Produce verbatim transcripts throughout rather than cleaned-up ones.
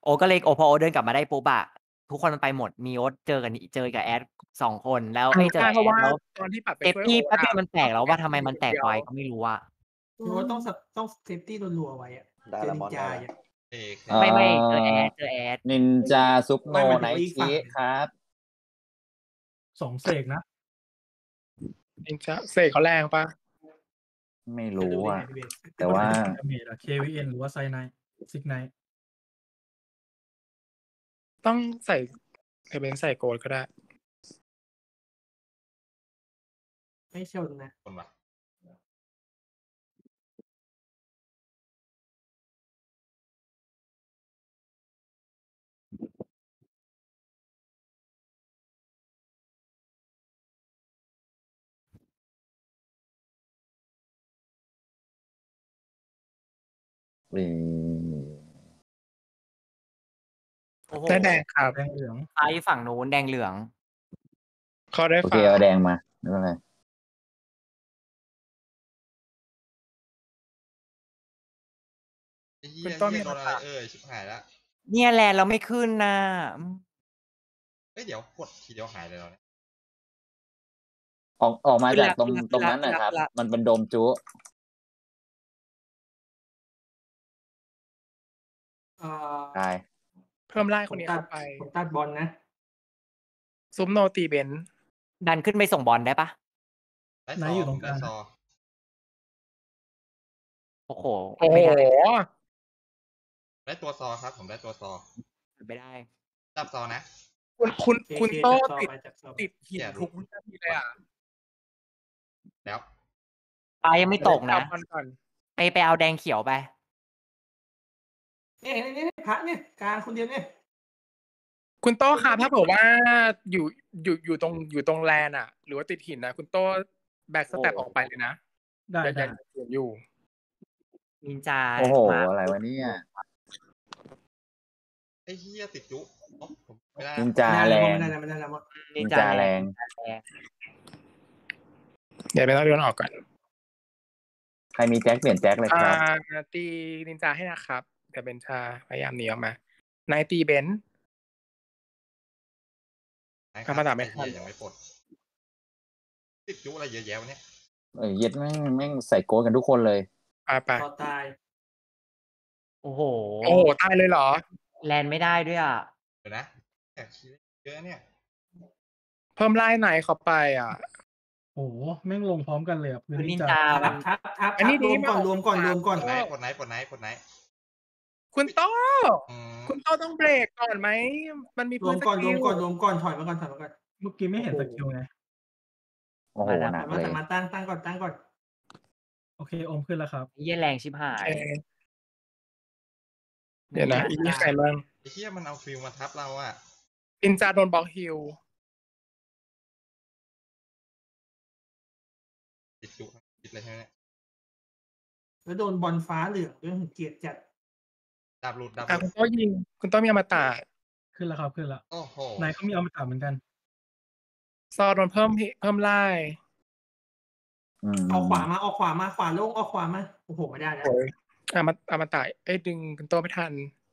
โอ๊ตก็เลยโอ้พอโอ๊ตเดินกลับมาได้ปุ๊บอะทุกคนมันไปหมดมีโอ๊ตเจอกับนิเจอกับแอดสองคนแล้วเออเอ๊ยเจอใช่เพราะว่ากับแอดแล้วตอนที่ปัดไปช่วยโอ๊เซฟตีตอะแป๊บเดียวมันแตก็กแล้วว่าทำไมมีแอดมินอยู่มันแตกคนเดียวไวก็ไม่รู้อะพี่โอ๊ตต้องสต้องเซฟตี้รัวๆไว้อะได้เจอละนิมอนนจาได้ละอะเอกเอ่ไม่ไม่เจอแออดเจอแอดนินจาซุปโนไม่หมายถึไนงว่าอีกชิฝั่งหนึ่งครับสองเสกนะนินจาเสกเขาแรงปะไม่จะรู้รู้ได้อะไงพี่เบสแต่ว่าดาเมจอะ เค วี เอ็น หรือว่าไซไนท์ซิกไนท์ต้องใส่เอเบนใส่โกดก็ได้ไม่ชนนะคนวะอืมโอ้โฮได้แดงครับแดงเหลืองฟ้าอยู่ฝั่งนู้นแดงเหลืองเขาได้โอเคฟ้าเอาแดงมาไม่เป็นไรไอ้เหี้คุยณต้นเหี้มียโดนอะอะไรไรเอ่ยชิบหายแล้วเนี่ยแลนเราไม่ขึ้นน่ะอืมเฮ้ยเดี๋ยวกดทีเดียวหายเลยเหรอเนี่ยออกออกมาขึ้นจากแล้วตรงขึ้นตรงแล้วนั้นน่ะขึ้นครับแล้วมันเป็นโดมจุเอ่อตายเพิ่มไล่ผคนมนี้ตัดเข้าไปผมตัดบอลนะซุปโนตีเบนดันขึ้นไปส่งบอลได้เปล่า? ได้ไนซอท์อยู่ผตรมงกได้ลางซนะอโอ้โฮโอ้โฮไม่ได้ได้ตัวซอครับ ผมได้ตัวซอไม่ได้จับซอนะคุณ คุณเคคุณเคโต้จับซอติดไปจับซอไปติดหินแย่ทุรู้กวินาทีเลยอะแล้วฟ้ายังไม่ตกเดี๋ยวนะเอาบอลก่อนไป ไปเอาแดงเขียวไปเนี่ย เห็นไหมเนี่ย พระเนี่ย กลางคนเดียวเนี่ยคุณโต้ครับ ถ้าเผื่อว่าอยู่ อยู่ อยู่ตรง อยู่ตรงแลนอะ หรือว่าติดหินนะ คุณโต้แบ็กสเต็ปโอ้ออกไปเลยนะได้อย่าได้อย่าสวนอยู่นินจาโอ้โฮมาอะไรวะเนี่ยไอ้เหี้ยติดจุ โอ้ ผมไม่ได้นินจาไม่แรได้งไม่ได้ไม่ได้ไม่ได้อืมนินินนจาจาแรแรงงนินจาแรงเดี๋ยวไปเอาเดินออกก่อนใครมีแจ็คเปลี่ยนแจ็คเลยอ่าครับตีนินจาให้นะครับ แต่เบนชาพยายามหนีออกมา ไนท์ตีเบนได้คธรรับรมดาไม่ไอ้ทัเหี้นยยังไม่ปลด ติดจุอะไรเยอะแยะวะเนี่ยเออ เย็ดแม่ง แม่งใส่โกดกันทุกคนเลยไปซอๆตายโอ้โฮโอ้โฮ ตายเลยเหรอ? แลนไม่ได้ด้วยอะเดี๋ยวนะ แอบชี้เยอะเนี่ยเพิ่มไล่ไนท์เข้าไปอะโอ้โฮ แม่งลงพร้อมกันเลยอะ พื้นคือนินินนจาจาทัมับนทับทับอันนี้รวมดีก่อนมากรวมก่อนรวมก่อนกดไนท์ กดไนท์ กดไนท์ กดไนท์คุณโต้อืมคุณโต้ต้องเบรกก่อนไหม? มันมีรพื้วน มสก่อนกิรวมลก่อน รวมก่อน ถอยมาก่อน ถอยมาก่อนเมื่อกี้ไม่โอ้เห็นโฮสกิลไงโอ้โฮมาแล้วหนัถอก ยมาเลถอย ยมา ตั้ง ตั้งก่อน ตั้งก่อนโอเค โอมขึ้นแล้วครับเหี้ยแรงชิบหาโอเคยเดี๋ยวนะ อีกนี่ใครบ้าง? ไอ้เหี้ยมันเอาฟิวมาทับเราอะนินจาโดนบล็อกฮีลติดจุ ติดเลยใช่ไหมเนี่ย? แล้วโดนบอลฟ้าเหลืองด้วย เกลียดจัดดาบหลุด ดาบหอ่าลุดคุณโต้ยิง คุณโต้มีอมตะขึ้นแล้วครับ ขึ้นแล้วโอ้โฮไนท์ก็มีอมตะเหมือนกันซอโดนเพิ่ม หิ เพิ่มไล่อืมเอาขวามา เอาขวามา ขวาโล่ง เอาขวามา โอ้โฮ ไม่ได้แล้วโอ้โฮ อม อมตะ เอ๊ย ดึงคุณโต้ไม่ทัน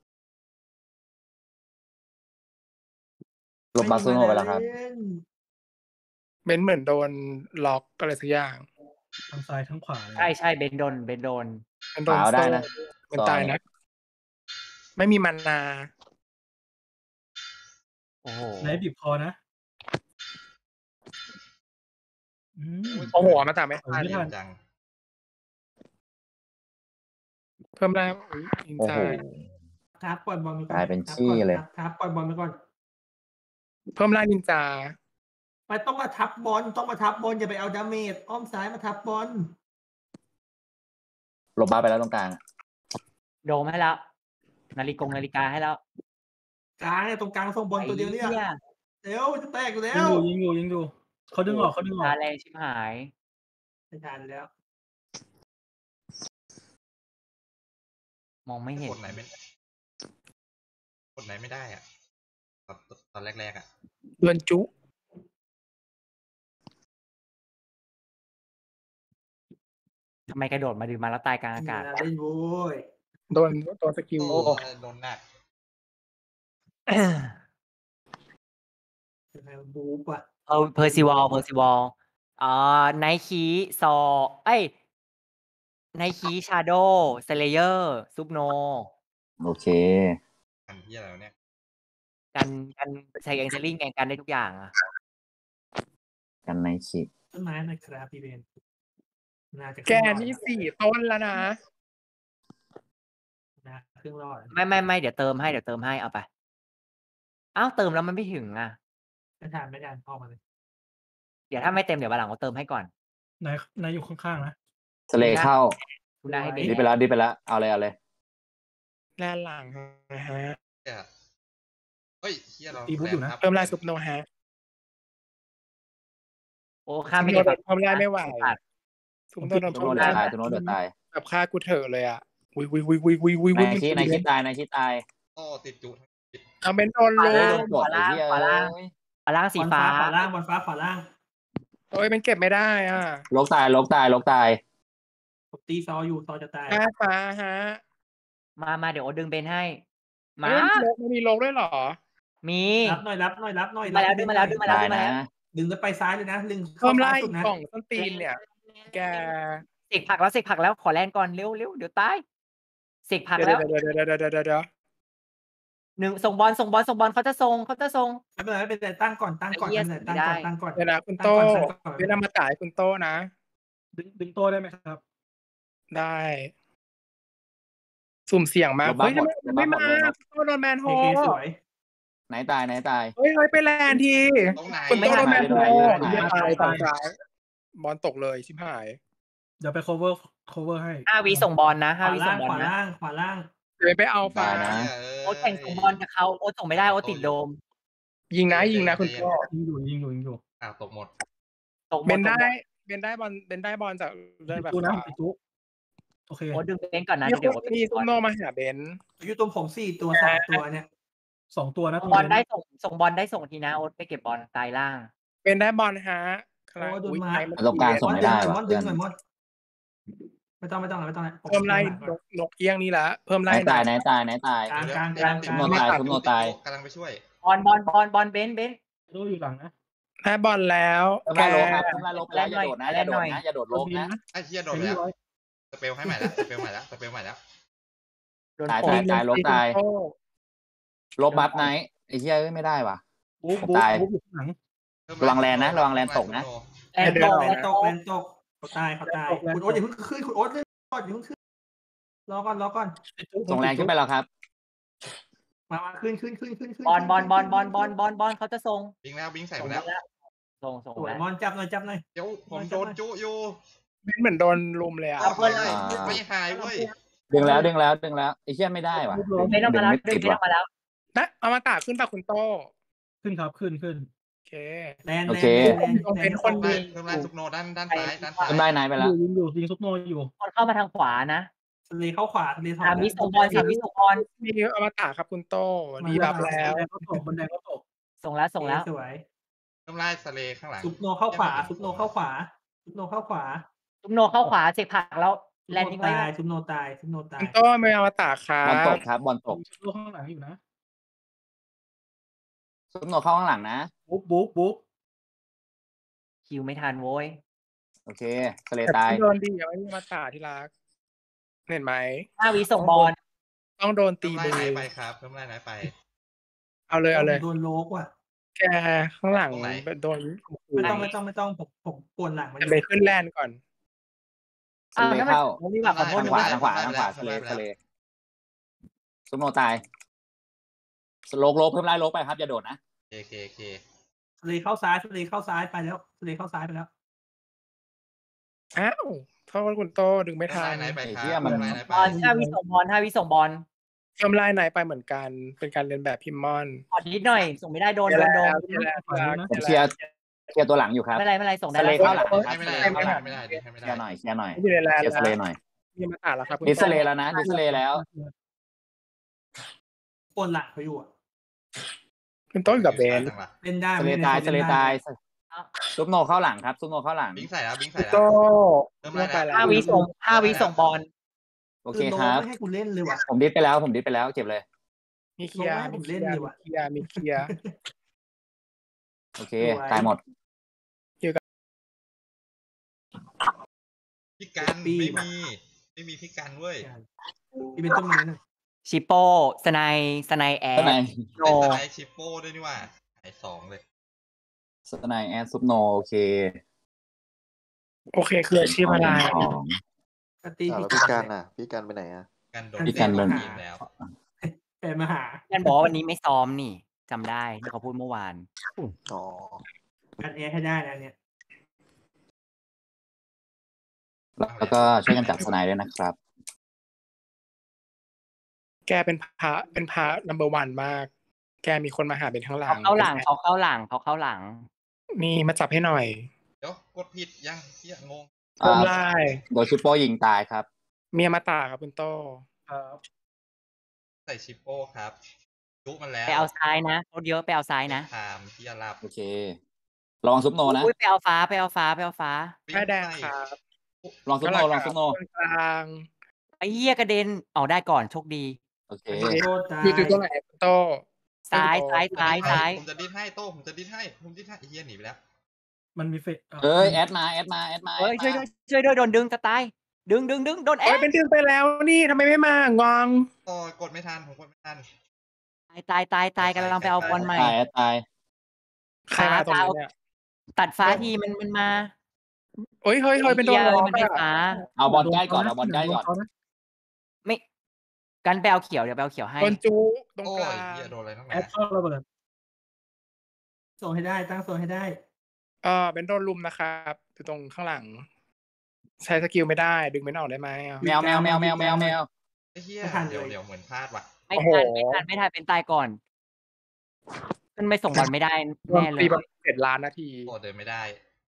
หลบไม่มามีซุมาโนนาไปแล้วคเรับล่นเบนซ์เหมือนโดนล็อกอะไรสักอย่างทั้งซ้ายทั้งขวาเลยใช่ ๆ เบนซ์โดน เบนซ์โดนเบนซ์โดขวาน เอาโซได้นะเบนซ์ซอตายเนี่นะยไม่มีมานาโอ้โฮไนท์บีบคอนะ อืมโอ้โฮ อมตะไม่โอ้ทันไม่ทันจังเพิ่มไล่ อุ๊ย นินโอ้จาโฮทับ ปล่อยบอลไปก่อนกลายเป็นทับขี้ก่อนเลยทับ ทับ ปล่อยบอลไปก่อนเพิ่มไล่นินจาไม่ต้องมาทับบอล ต้องมาทับบอล อย่าไปเอาดาเมจ อ้อมซ้ายมาทับบอลหลบ บาสไปแล้วตรงกลางโดมให้แล้ว นาฬิกงนาฬิกาให้แล้วกลางเนี่ย ตรงกลางส่งบอลไอ้ตัวเดียวเนี่ยเหี้ยเร็ว จะแตกอยู่แล้ยิงวอยู่ ยิงอยู่ ยิงอยู่ เขาดึงออก เขาดึงอตาอกแรงชิบหายไม่ทันแล้วมองไม่เห็นกดไหนไม่ กดไหนไม่ได้อะ ตอน ตอนแรก ๆ อะโดนจุทำไมกระโดดมา ดึงมาแล้วตายกลางอากาศไม่น่าเล่นโว้ยโดน โดนสกิลโอ้ โดนหนักยังไงบู๊ปอ่ะเออเพอร์ซิวอลเพอร์ซิวอลอ่าไนคีซอเอ้ยไนคีชาโดเซเลเยอร์ซุปโนโอเคอันที่อะไรวะเนี่ยกันกันใช้แองเจลิงไงกันได้ทุกอย่างอ่ะกันในขีดต้นไม้นะครับพี่เบนน่าจะแกนี่สี่ต้นแล้วนะนะเครื่องรอดไม่ไม่ไม่เดี๋ยวเติมให้เดี๋ยวเติมให้เอาไปอ้าวเติมแล้วมันไม่ถึงอ่ะไม่ทานไม่ทานออกมาเลยเดี๋ยวถ้าไม่เต็มเดี๋ยววันหลังเราเติมให้ก่อนนายนายอยู่ข้างๆนะสเลเข้าคุณได้ให้ดีดีไปแล้วดีไปแล้วเอาเลยเอาเลยแลนหลังนะฮะเหี้ยเฮ้ยเฮียเราตีบุ๊กอยู่นะครับเพิ่มลายซุปโนฮะโอ้ข้ามซุไม่ปโนเก็บเพิ่มลายไม่ไหวซุปโนโดนทุกเพิ่โนมเดือลายดตายทุกโนเดือดตายแบบฆ่ากูเถอะเลยอ่ะวิววิววิววิววิววิวในคิดในคิดตายในคิดตายโอ้ติดจุเอาเป็นโดนขลวาล่างงกดไอ้เหี้ยขวาล่างเอ้ยขวาล่างสีบอลฟ้าฟ้าขวาล่างบอลฟ้าขวาล่างโอ้ยมันเก็บไม่ได้อ่ะลกตายลกตายลกตายผมตีซออยู่ซอจะตายหน้าฟ้าฮะมามาเดี๋ยวโอ๊ตดึงเบนให้ มาเอ้ยลกมันมีลกด้วยเหรอมีรับหน่อยรับหน่อยรับหน่อยมาแล้วดึงมาแล้วดึงมาแล้วตายดึงมานะแล้วดึงแล้วไปซ้ายเลยนะดึงเพิ่มไล่สุดนะกล่องส้นตีนเนี่ย แกเสกผักแล้วเสกผักแล้วขอแลนก่อนเร็วเร็วเดี๋ยวตายเสกผักเดี๋ยวแล้วเดี๋ยวเดี๋ยวเดี๋ยวเดี๋ยวเดี๋ยวเดี๋ยวหนึ่งส่งบอลส่งบอลส่งบอลเขาจะส่งเขาจะส่งไม่เป็นไรไม่เป็นไรตั้งก่อนตั้งก่อนไอ้เหี้ยไม่เป็นไรตั้งก่อนไม่ได้ตั้งก่อนเดี๋ยวนะคุณโต้ตั้งก่อนตั้งก่อนเดี๋ยวนำมาจ่ายคุณโต้นะดึงดึงโต้ได้ไหมครับได้ สุ่มเสี่ยงมากลบบัฟเฮ้ยทำไมหมดไม่ลบบัฟหมมาดเลยนะคุณโต้โดนแมนโฮเคเคสวยไหนตายไหนตายเฮ้ยเฮ้ยไปแลนทีตรงไหนคุณโต้โดนแมนโฮไม่ได้ไม่ได้เหี้ยตายไม่ได้ตายตายบอลตกเลยชิบหายเดี๋ยวไป cover cover ให้ห้าวิส่งบอลนะขห้าวาวิส่ล่าง งบอลขวานะล่างขวาล่างเดี๋ยวไปเอาฟ้าได้นะเออโอ๊ตแข่งส่งบอลกับเขาโอ๊ตส่งไม่ได้โอ๊ตติดโดมยิงนะยิงนะคุณโต้ยิงอยู่ยิงอยู่ยิงอยู่อ้าวตกหมดตกบอลเบนได้เบนได้บอลเบนได้บอลจากได้ติดแบบจุนะติดจุโอเคโอ๊ตดึงเบนก่อนนะมีเดี๋ยวโอ๊ตมีซุปโนมาหาเบนอยู่ตรงผมสี่ตัวสามตัวเนี่ยสองตัวนะส่งบอลได้ส่งส่งบอลได้ส่งทีนะโอ๊ตไปเก็บบอลตายล่างเบนได้บอลฮะครัโอ้บโดนอุ๊ยมาไอ้มันตรงกลางส่งมอนไม่ดึงได้หน่อยว่ะมอนดึงหน่อยมอนไม่ต้องไม่ต้องไม่ต้องเพิ่มไล่นกนกเอี้ยงนี่ละเพิ่มไหนไล่ตายไหนตายไหนตายกลางกลางกลางกซุลาปงโนตายซุปโนตายกำลังไปช่วยบอลบอลบอลบอลเบนเบนโต้อยู่หลังนะได้บอลแล้วเพิ่มแกไล่ลกครับเพิ่มไล่ลกแล้วอย่าโดดนะอย่าโดดนะอย่าโดดลกนะไอ้เฮียโดนเฮ้ยแล้วร้อยสเปลให้ใหม่แล้วสเปลใหม่แล้วสเปลใหม่แล้วโดนตายโปตายดตายลกตายโอ้ลบบัฟไหนไอ้เหี้ยเอ้ยไม่ได้ว่ะบุ๊บบุ๊บตายบุ๊บอยู่ข้างหลังระวังแลนนะระวังแลนตกนะแอนแลนโตตกแอแลนนโตตกแลนตกเขาตายเขาตายคุณโอ๊ตอย่าเพิ่งขึ้นคุณโอ๊ตเลยก่อนอย่าเพิ่งขึ้นรอก่อนรอก่อนติดจุส่งแรงขึ้นไปแล้วครับมามาขึ้นขึ้นขึ้นขึ้นขึ้นบอลบอลบอลบอลบอลบอลบอลเขาจะส่งบิงแล้วบิงใส่ส่หงมดแล้วแล้วส่งส่งสวยแล้วมอนจับหน่อยจับหน่อยเดี๋ยวผมโดนจุอยู่เบนเหมือนโดนลุมเลยอ่ะเอาเพื่อนเลยไม่หายเว้ยดึงแล้วดึงแล้วดึงแล้วไอ้เหี้ยไม่ได้ว่ะดึงเบนออกมาแล้วไม่ดึติงดเบนอว่ะอกมาแล้วนะเอามาตากขึ้นปะคุณโต้ขึ้นครับขึ้นขึ้นโอเคแลนโอแลเคนแลนต้องแลเป็นนคนเพิ่ดีมไล่เพิ่มไล่ซุปโนด้านด้านซ้ายด้านซ้ายเพิ่มไล่ไหนไปอแล้วยู่ยิงอยู่ยิงซุปโนอยู่บอลเข้ามาทางขวานะทะเลเข้าขวาทะเลถอสามดวิส่งบอลสามวิส่งบอลมีเอามาตากครับคุณโต้ดีบับแล้วบันไดก็ตกบันไดก็ตกส่งแล้วส่งแล้วสวยเพิ่มไล่สเลข้างหลังซุปโนเข้าขวาซุปโนเข้าขวาซุปโนเข้าขวาซุปโนเข้าขวาเสกผักแล้วซุปแลนโนดิ้งไว้ตายซุปโนตายซุปโนตายคุณโต้ไม่เอามาตากครับบอลตกครับบอลตกซุปโนข้างหลังอยู่นะซุปโนเข้าข้างหลังนะบุ๊บบุ๊บบุ๊บคิวไม่ทันโว้ยโอเคสเลแต่ตายโดนดีเอาไว้มาตากที่รักเห็นไหมห้าวิส่งบอลต้องโดนเพิ่ตีมไล่มืไหนอไปครับเพิ่มไล่ไหนไปเอาเลยเอาเลยโดนโลกว่ะแกข้างหลังตรงไหนโดนไม่ต้องไม่ต้องไม่ต้องผมผมปวดหลังมันจะไปขึ้นแลนด์ก่อนสเลเข้าผมมีแบบขอโทษทางนึขกวาว่าทางขวาทางขวาสเลสเลซุปโนตายโลกโลกเพิ่มไล่โลกไปครับอย่าโดดนะเคเคเคทะเลเข้าซ้ายทะเลเข้าซ้ายไปแล้วทะเลเข้าซ้ายไปแล้วอ้าวโทษคุณโตดึงไม่เพิ่มทัไล่นไหนไปคไอ้รับเหี้ยมันเพิ่มไล่ไหนไปบอลห้าวิส่งบอลห้าวิส่งบอลเพิ่มไล่ไหนไปเหมือนกัน เป็นการเรียนแบบพิมมอนขอนิดหน่อย ส่งไม่ได้โดนเดี๋ยวโดนแล้วโดนเดี๋ยวแล้วผมเคลียร์เคลียร์ตัวหลังอยู่ครับไม่เป็นไรไม่เป็นไรส่งได้สเลแล้วเข้าหลังครับให้ไม่ได้สเลให้เข้าหลังไม่ได้ให้ไม่เคได้ลียร์หน่อยเคลียร์หน่อยอยู่ในแลนเคลียด์ร์สเลแล้วหน่อยมีมาตากแล้วครับคุณดิสโต้เลแล้วนะดิสเลแล้วปวดหลังเขาอยู่อะคุณโต้อยู่กับเบนเล่นได้สเลตายสเลตายซุปโนเข้าหลังครับซุปโนเข้าหลังบิงใส่แล้วบิงใส่คุณแล้วโต้เพิ่มลไล่งไปแล้วแล้วห้าวิส่งห้าวิส่งบอลโอเคครับไม่ให้กูเล่นเลยว่ะผมดิสไปแล้วผมดิสไปแล้วเก็บเลยมีมีเคลียร์ลงมาให้ผมเล่นดีกว่ามีเคลียร์มีเคลียร์โอเคตายหมดพี่กันไม่มีไม่มีพี่กันเว้ยพี่เป็นต้นไม้หน่อยชิปโป้สไนสไนแอสไนดโนเป็นสไนชิปโป้ด้วยนี่ว่าหายสองเลยสไนแอดซุปโนโอเคโอเคคืออาชีพอะไรของปตีอ่าพี่แล้วพี่การน่ะ พี่การไปไหนอ่ะกันโดนพี่กันโดนทีมแล้วแฟนมาหากันบอกว่าวันนี้ไม่ซ้อมนี่จำได้ที่เขาพูดเมื่อวานอ๋อการแอร์ให้ได้นะเนี่ยแล้วก็ช่วยกันจับสไนด้วยนะครับแกเป็นพระเป็นพระ number one มาก แกมีคนมาหาเป็นข้างหลัเขางเข้าหลังเขาเข้าหลังเขาเข้าหลังนี่มาจับให้หน่อยเดี๋ยวกดผิดยังเฮียงงโดนไล่โดนชิปโป้ยิงตายครับเมียมาตาครับคุณโตครับใส่ชิปโป้ครับยุมันแล้วไปเอาซ้ายนะรถเยอะไปเอาซ้ายนะตามที่อารับโอเคลองซุปโนนะอุ้ยไปเอาฟ้าไปเอาฟ้าไปเอาฟ้าแม่แดงครับลองซุปโนลองซุปโนคนกลางไอ้เหี้ยกระเด็นเอาได้ก่อนโชคดีโอเคโทษตายอยู่ตรงไหนคุณโตซ้ายซ้ายซ้ายซ้ายผมจะดิ้นให้โต้ผมจะดิ้นให้ผมดิ้นให้เฮียหนีไปแล้วมันมีเฟซเอ้ยแอดมาแอดมาแอดมาเฮ้ยแอช่วยดด้วมายช่วยด้วยโดนดึงจะตายดึงดึงดึงโดนแอเอ้ยดเป็นดึงไปแล้วนี่ทำไมไม่มางองต่อกดไม่ทันผมกดไม่ทันตายตายตายตายกำลังไปเอาบอลใหม่ตายแอดตายใครมาตรงนี้เนี่ยตัดฟ้าทีมันมันมาโอ้ยเฮ้ยเฮ้ยเป็นโดนไอ้ล้หี้อยมันได้ฟ้าเอาบอลใกล้ก่อนเอาบอลใกล้ก่อนไม่กันไปเอาเขียวเดี๋ยวไปเอาเขียวให้โดนจูตรงโอ้กลาย งเฮียโดนอะไรตั้งแอนาดนเข้าระเบิดส่งให้ได้ตั้งส่งให้ได้เออเป็นโดนลุมนะครับอยู่ตรงข้างหลัง ใช้สกิลไม่ได้ ดึงไม่ออกได้ไหมอ่ะแมวแมวแมวแมวแมวแมวไอ้เฮียไม่ทันเลยเดี๋ยวเดี๋ยวเหมือนพลาดว่ะไม่โอ้โหทันไม่ทันไม่ทันเป็นตายก่อนมันไม่ส่งบอลไม่ได้โดนแน่เลตียประมาณเจ็ดล้านนาทีโอ้เดินไม่ได้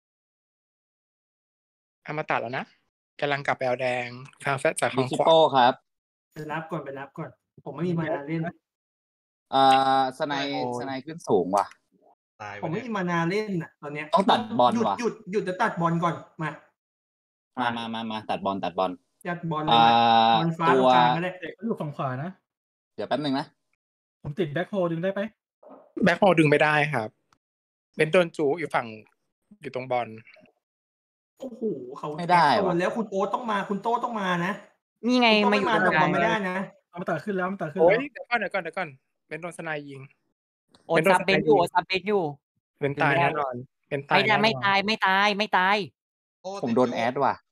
เอามาตัดแล้วนะกำลังกลับไปเอาแดงทางแฟจากมีข้างชิปขวาโป้ครับไปรับก่อนไปรับก่อน ผมไม่มีมานาเล่นเอ่อสไนสไนขึ้นสูงว่ะตายผมไม่มีมานาเล่นน่ะตอนเนี้ยต้องตัดบอลหยุดว่ะหยุดหยุดจะตัดบอลก่อนมามามามามาตัดบอลตัดบอลตัดบอลเลยอ่าบอลฟ้าตัตรวงกลางก็ได้เด็กก็อยู่ฝั่งขวานะเดี๋ยวแป๊บนึงนะผมติดแบ็คโฮดึงได้ไหมแบ็คโฮดึงไม่ได้ครับ เป็นโดนจูอยู่ฝั่งอยู่ตรงบอลโอ้โหเขาไม่ได้โดว่ะนแล้วคุณโอ๊ตต้องมาคุณโต้ต้องมานะนี่ไงคุณโต้ไม่ไม่อยู่มาตรงแต่กบลาอง ลไม่ได้นะเอามาตัดขึ้นแล้วมันตัดขึ้นโอ้แล้ยว เดี๋ยวก่อนเดี๋ยวก่อนเดี๋ยวก่อนเป็นโดนสไนยิงโอนซับเบนอยู่โอนซับเบนอยู่เป็นตายแน่นอน เป็นตายไม่ได้แน่นอนไม่ตายไม่ตายไม่ตายโอ้ผมโดนแอดว่ะ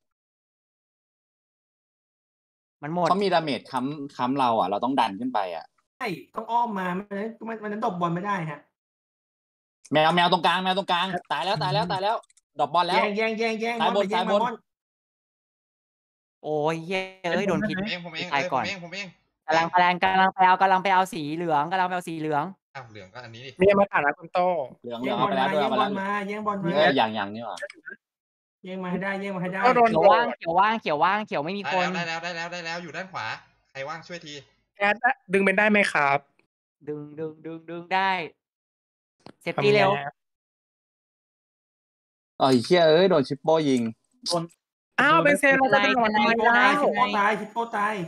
มันหมดเขามีดาเมจค้ำค้ำเราอ่ะ เราต้องดันขึ้นไปอ่ะใช่ต้องอ้อมมาไม่งั้นมันมันนั้นดรอปบอลไม่ได้ฮะแมวแมวตรงกลางแมวตรงกลางตายแล้วตายแล้วตายแล้วดรอปบอลแล้วแย่งแย่งแย่งแย่งซ้ายบนแย่งซ้ายบนมอนโอ้ยเย้เอ้ยโดนพิษผมเองผมเองตายเอ้ยผก่อมนเองผมเองกำลังพลังกำลังไปเอากำลังไปเอาสีเหลืองกำลังไปเอาสีเหลืองอ้าวเหลืองก็อันนี้ดิมีมาตัดนะคุณโตเหลืองเหแย่ลืองงบเอาอลไปแล้วมาด้วยแย่เอางไปบอแล้วลมาแย่งบอลมาเอออย่างอย่างนี่ว่ะแย่งมาให้ได้แย่งมาให้ได้ก็โดนเขียวว่างเขียวว่างเขียวว่างเขียวไม่มีได้คนแล้วได้แล้วได้แล้วได้แล้วอยู่ด้านขวาใครว่างช่วยทีแอดดึงเป็นได้ไหมครับดึงดึงดึงดึงได้เซฟตี้เร็วทำไงอ๋อไอ้เชี่ยเอ้ยโดนชิปโป้ยิงโดนอ้าวเป็นเซลล์เราจะเป็นหลอดไม่ทำไมเป็นไรเล่าชิปโป้ตายชิปโป้ตาย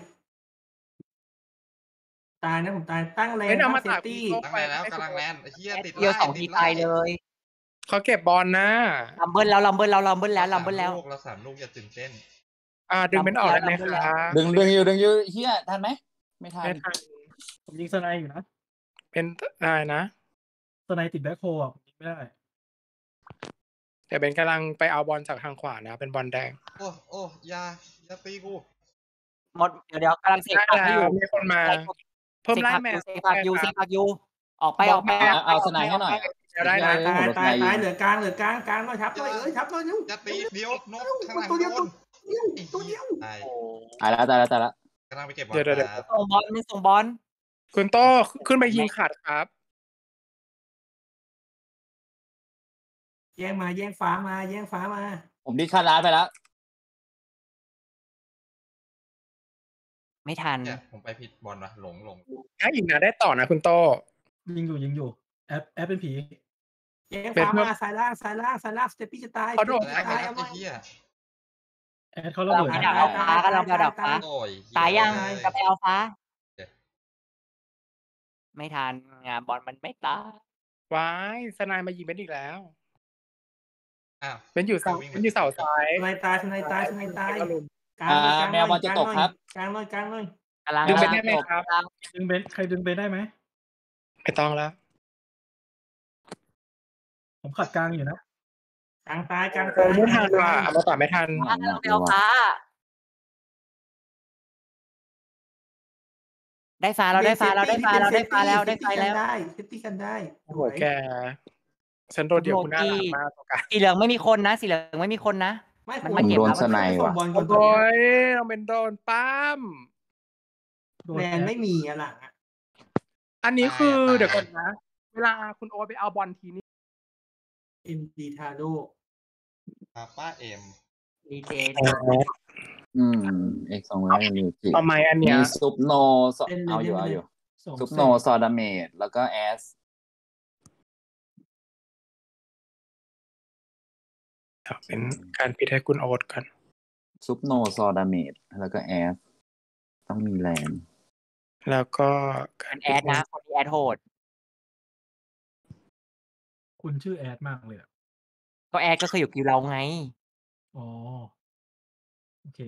ตายนะผมตายตั้งแรงเฮ้ยเอามาเซตัฟดตี้คุณโต้ตั้งแต่แล้วกำลังแลนไอ้เฮียติดเดียวสองไล่ทีติดตายไล่เลยเขาเก็บบอลนะลัมเบิลแล้วลัมเบิลแล้วลัมเบิลแล้วลัมเบิลแล้วสามลูกเราสามลูกอย่าตื่นเต้นอ่า ดึงเป็นออกได้ไหมครับดึงดึงอยู่ดึงอยู่เฮียทันไหมไม่ทันไม่ทันผมยิงสไนอยู่นะเป็นได้นะสไนติดแบ็คโฮอ่ะผมยิงไม่ได้แต่เป็นกำลังไปเอาบอลจากทางขวานะ เป็นบอลแดงโอ้โอ้อยาอย่าตีกูหมดเดี๋ยวเดี๋ยวกำลังเสกได้ผักให้แล้อวยู่มีคนมา เพิ่มไล่แมวเสกผักอยู่เสกผักอยู่ออกไปออกไปเอาเอาสไนให้หน่อยจะได้นะเออตายตายตายเหลือกลางเหลือกลางกลางหน่อยทับหน่อยเอ้ยทับหน่อยเร็วอย่าตีเดียวนกข้างหลังตัวเดียวโดนตัวเดียวตายตายแล้วตายแล้วตายแล้วกำลังไปเก็บบอลเดี๋ยวเดี๋ยวครับส่งบอลไม่ส่งบอลคุณโต้ขึ้นไปยิงขาดครับแย่งมาแย่งฟ้ามาแย่งฟ้ามาผมดิคาร้านไปแล้วไม่ทันเนี่ยผมไปผิดบอลวะหลงหลงถ้าอีกนะได้ต่อนะคุณโต้ยิงอยู่ยิงอยู่ แอปแอปเป็นผีแย่งฟ้ามาสายล่างสายล่างสายล่างสเตปปี้จะตายเขาโดดแล้วตายไอ้เอาหน่อยเหี้ยแอดเขาระเบิดไปนะดักเอาฟ้ากำลังไปดักฟ้าโอ้ยตายยังจะไปเอาฟ้าไม่ทันงานบอลมันไม่ตายว้ายสนายมายิงเป็นอีกแล้วอ้าวเป็นอยู่เสาเป็นอยู่เสาซ้ายทนายตายทนายตายทนายตายแล้วก็ลุมกลางเลยกลางแมวบอลจะตกครับกลางเลยกลางเลยกำลังดึงไปกำลัได้ไหมครับกำลังดึงเบนใครดึงเบนได้ไหมไม่ต้องแล้วผมขัดกลางอยู่นะกลางตายกลางโอ้ตายไม่ทันว่ะเอามาต่อไม่ทันกำลังไปเอาฟ้า ได้ฟ้าเราได้ฟ้าเราได้ฟ้าเราได้ฟ้าแล้วได้ฟ้าแล้วได้เซฟตี้กันได้โอ้โหแกฉันโดนเดียวคุณน่ารักมากตัวกันสีเหลืองไม่มีคนนะสีเหลืองไม่มีคนนะไม่มันผมาเก็บโดนแล้วสไนว่ะบอลก่อนโอ้ยเราเป็นโดนปั้มโดนแลนแอดไม่มีอะหลังอะอันนี้คือเดี๋ยวก่อนนะ เวลาคุณโอตไปเอาบอลทีนี้เอ็มดีทาโดอ่าป้าเอ็มดีเจอืมเอกสองร้อยมิวจิเอาไหมอันมีเนี้ยซุปโนเอาอยู่เอาอยู่สองซุปเซโนตซอดาเมจแล้วก็แอสเป็นการปิดให้คุณโอตกันซุปโนซอดาเมจแล้วก็แอสต้องมีแลนด์แล้วก็กาเป็รนแอดนะคนที่แอดโหดคุณชื่อแอดมากเลยอะก็แอดก็เคยอยู่กับเราไงอ๋อโอเค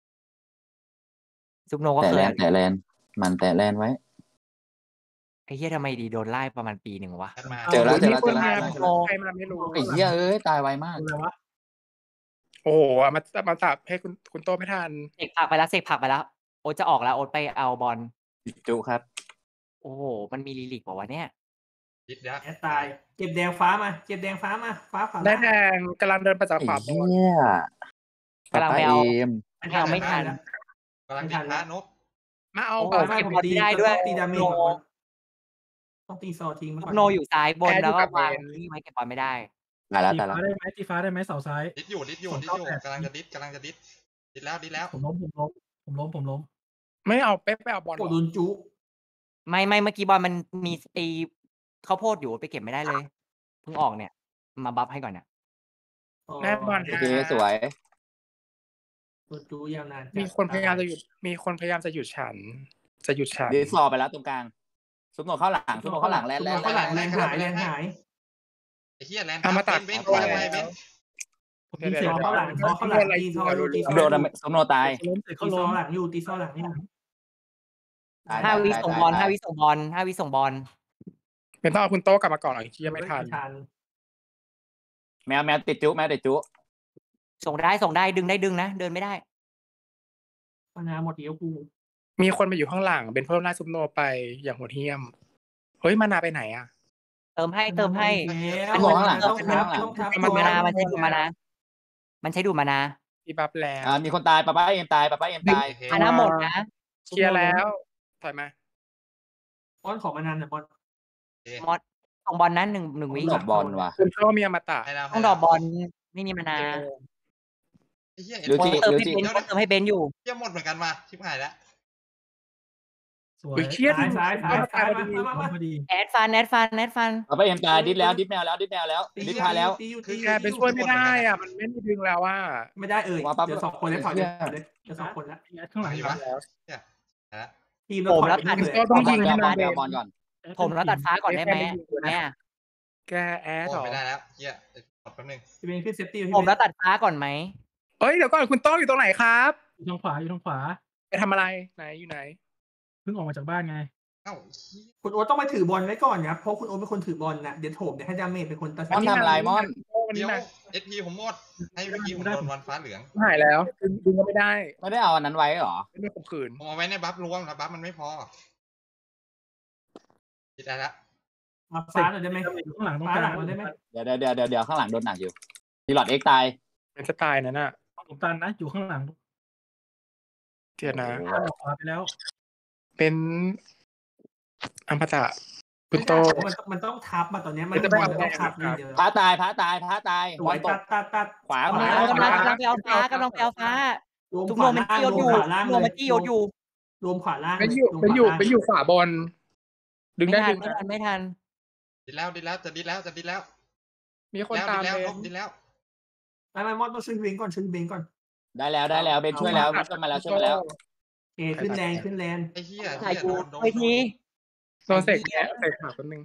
ซุปโนก็แต่เคแลยนด์แต่แลนด์มันแต่แลนด์ไว้ไอ้เหี้ยทำไมดีโดนไล่ประมาณปีหนึ่งวะแอดมาเจอแล้วเจอมีแล้วคเจนอแล้วมาเจอแล้วใครมาไม่รู้ไอ้เหี้ยเอ้ยตายไวมากอะไรวะโอ้โหเอามามาสับให้คุณคุณโตไม่ทันเสกผักไปแล้วเสกผักไปแล้ว โอ๊ตจะออกแล้วโอ๊ตไปเอาบอลจุครับโอ้โห มันมีลิลิกบอกว่าวะเนี่ยยิดยักษ์แอดตายเก็บแดงฟ้ามาเก็บแดงฟ้ามาฟ้าผ่าได้แดงกำลังเดินไปจากไอ้ขวาบนเหี้ยกำลังป้าไปเอเอามแถวไม่ทันกำลังติดพระนกมาเอาโอ้โหก่อนไม่เก็บผมบอลตีไม่ได้ด้วยต้องตีดาเมจโนก่อนต้องตีซอทิ้งมาซุก่ปอนโนอยู่ซ้ายบนแอดอยู่แล้วก็กับวางเบนที่ไว้เก็บบอลไม่ได้ตายแล้วตีตายแล้วฟ้าได้ไหมตีฟ้าได้ไหมเสาซ้ายดิดอยู่ดิดอยู่ดิดอยู่กำลังจะดิดกำลังจะดิดดิดแล้วดิดแล้วผมล้มผมล้มผมล้มผมล้มไม่เอาเป๊ปไปเอาบอลหรโอ้อโดนจุไม่ไม่เมื่อกี้บอลมันมีไอ้ข้าวโพดอยู่ไปเก็บไม่ได้เลยเพิ่งออกเนี่ย มาบัฟให้ก่อนเนี่ยแน่บอลโอเคสวยโดนจุยาวนานมีคนพยายามจะหยุดมีคนพยายามจะหยุดฉัน จะหยุดฉันดิสซอไปแล้วตรงกลางซุปโนเข้าหลังซุปโนเข้าหลังแลนด์แลนด์ข้างหลังแรแลนงด์หายแรงหายไอ้เหี้ยแลนด์เอามาตัดเบนเอาเบนไปเบนเบนผมยิงเสซร็จอแล้เข้าว หลังซอเข้าหลังตีซออยู่ตีซอซุปโนดาเมซุปโนตายล้มเสร็จตีเขาซล้อมหลังอยู่ตีซอหลังอยู่ตายห้าวิตายส่งตายบอลตายห้าวิส่งบอลห้าวิส่งบอลเป็นต้องเอาคุณโตกลับมาก่อนหน่อยที่ยังไม่ทันทันแมวแมวติดจุแมวติดจุส่งได้ส่งได้ดึงได้ดึงนะเดินไม่ได้ปัญหาหมดเดียวกูมีคนมาอยู่ข้างหลัง เป็นเพิ่มหน้าซุปโนไปอย่างโหดเหี้ยม เฮ้ยมานาไปไหนอ่ะเติมให้เติมให้แล้วมองข้างหลังต้องข้างหลังต้องทับดูดมานามันใช้ดูดมานามันใช้ดูดมานาที่บัฟแล้วอ่ามีคนตายป้าป้าเอ็มตายป้าป้าเอ็มตายโอเคมานาหมดนะเคลียร์แล้วถอยมาป้อนของมานานนะป้อนมอดส่งบอลนั้นหนึ่งหนึ่งวิดอกบอลว่ะคุณโตมีอมตะให้เราต้องดอกบอลไม่มีมานาไอ้เหี้ยดูจิเติมดูให้จิเบนเติมให้เบนอยู่เหี้ยหมดเหมือนกันมาชิบหายแล้วสวยอุ้ยเครียดซ้ายซ้ายซ้ายซ้ายมามาล้มามพอดีแอดฟันแอดฟันแอดฟันป้าป้าเอ็มตายดิสแล้วดิสแมวแล้วดิสแมวแล้วตีดิสพาแล้วตีอยู่คืตีออยู่แกไปช่วยไม่ได้อ่ะ มันไม่มีดึงแล้วว่าไม่ได้เอ่ยว่าปั๊บเดี๋ยวสองคนแล้วถอยเลยเหี้ยถอยเลยเดี๋ยวสองคนแล้วแอดข้างหลังไหนอยู่วะแล้วแล้วทีมเราถอยไปผมแล้วเลยก็ต้องยิงให้เอาบน้อองลเบก่อนนเอาบอลก่อนผมแล้วตัดฟ้าก่อนได้ไหมไม่ได้ยิงเลยนะแม่แกแอดโอ้เหรอไม่ได้แล้วเหี้ยกดแป๊บนึงพี่เบนขึ้นเซฟตี้ผมแล้วตัดฟ้าก่อนไหมเอ้ยเดี๋ยวก่อนคุณโต้อยู่ตรงไหนครับอยู่ทางขวาอยู่ทางขวาไปทำอะไรไหนอยู่ไหนเพิ่งออกมาจากบ้านไงเอ้าเหี้ยคุณโอ๊ตต้องไปถือบอลไว้ก่อนนะเพราะคุณโอ๊ตเป็นคนถือบอลนะเดี๋ยวโถมเดี๋ยวให้ดาเมจเป็นคนตัดสิม่อนทำอะไรม่อนวันเดี๋นี้ยวมาเอสพีผมหมดให้เมื่อกี้ผมโดนวันฟ้าเหลืองหายแล้วดึงดึงก็ไม่ได้ไม่ได้เอาอันนั้นไว้เหรอไม่ได้ข่มขืนผมเอาไว้ในบัฟรวมแล้วบัฟมันไม่พอติดได้ละมาฟ้าหน่อยได้ไหมอยู่ข้างหลังตรงฟ้าก หลาลังงเราได้ไหมเดี๋ยวเดี๋ยวเดี๋ยวเดี๋ยวเดี๋ยวข้างหลังโดนหนักอยู่มีหลอดเอ็กตายเป็นสไตล์นั้นน่ะผมตันนะอยู่ข้างหลังเจียนะตันออกขวาไปแล้วเป็นอัมพตะคุณโตมันมันต้องทับมาตอนนี้มันจะไปเอาต้องทับแรงเดี๋ยวพระตายพระตายพระตายสบวอย ลตตักดตัดตัดขวาขกำวาลังกำลังกำลังไปเอาฟ้ากำลังไปเอาฟ้ารวมทุกขโนวามันล่างจี้โยนรอวมยู่ขวาล่างโนมันจี้โยนอยู่รวมขวาล่างเป็นอยู่รวมเป็นอยู่ขวาล่างเป็นอยู่ขวาบน ดึงไม่ได้ทันดึงไม่นะทันไม่ทันดิดแล้วดิดแล้วจะดิดแล้วจะดิดแล้วมีคนแล้วตาดิมดแล้วเลยนกดิดแล้วไม่ไม่มอดต้องช่วยเบนก่อนช่วยเบนก่อนได้แล้วได้แล้วเบนช่วยแล้วช่วยมาแล้วช่วยมาแล้วโอเคขึ้นแรงขึ้นแรงไอ้เหี้ยถ่ายเหี้ยกูโดนโดนไปทีโดนเสกแกะเสกขาคนหนึ่ง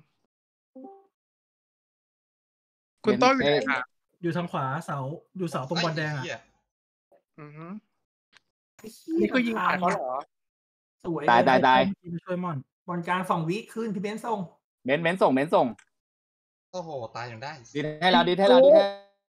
คุณโต้อยู่ไหนครับอยู่ทางขวาเสาอยู่เสาตรงบอลแดงอ่ะไเหี้ยอือฮึไอ้เหี้นี่คือยิงขาเขาเหรอสวยตายตายตายไปช่วยม่อนบอลกลางสองวิขึ้นพี่เบนซ์ส่งเบนซ์เบนซ์ส่งเบนซ์ส่งโอ้โหตายยังได้ดีให้เราดีให้เราดีให้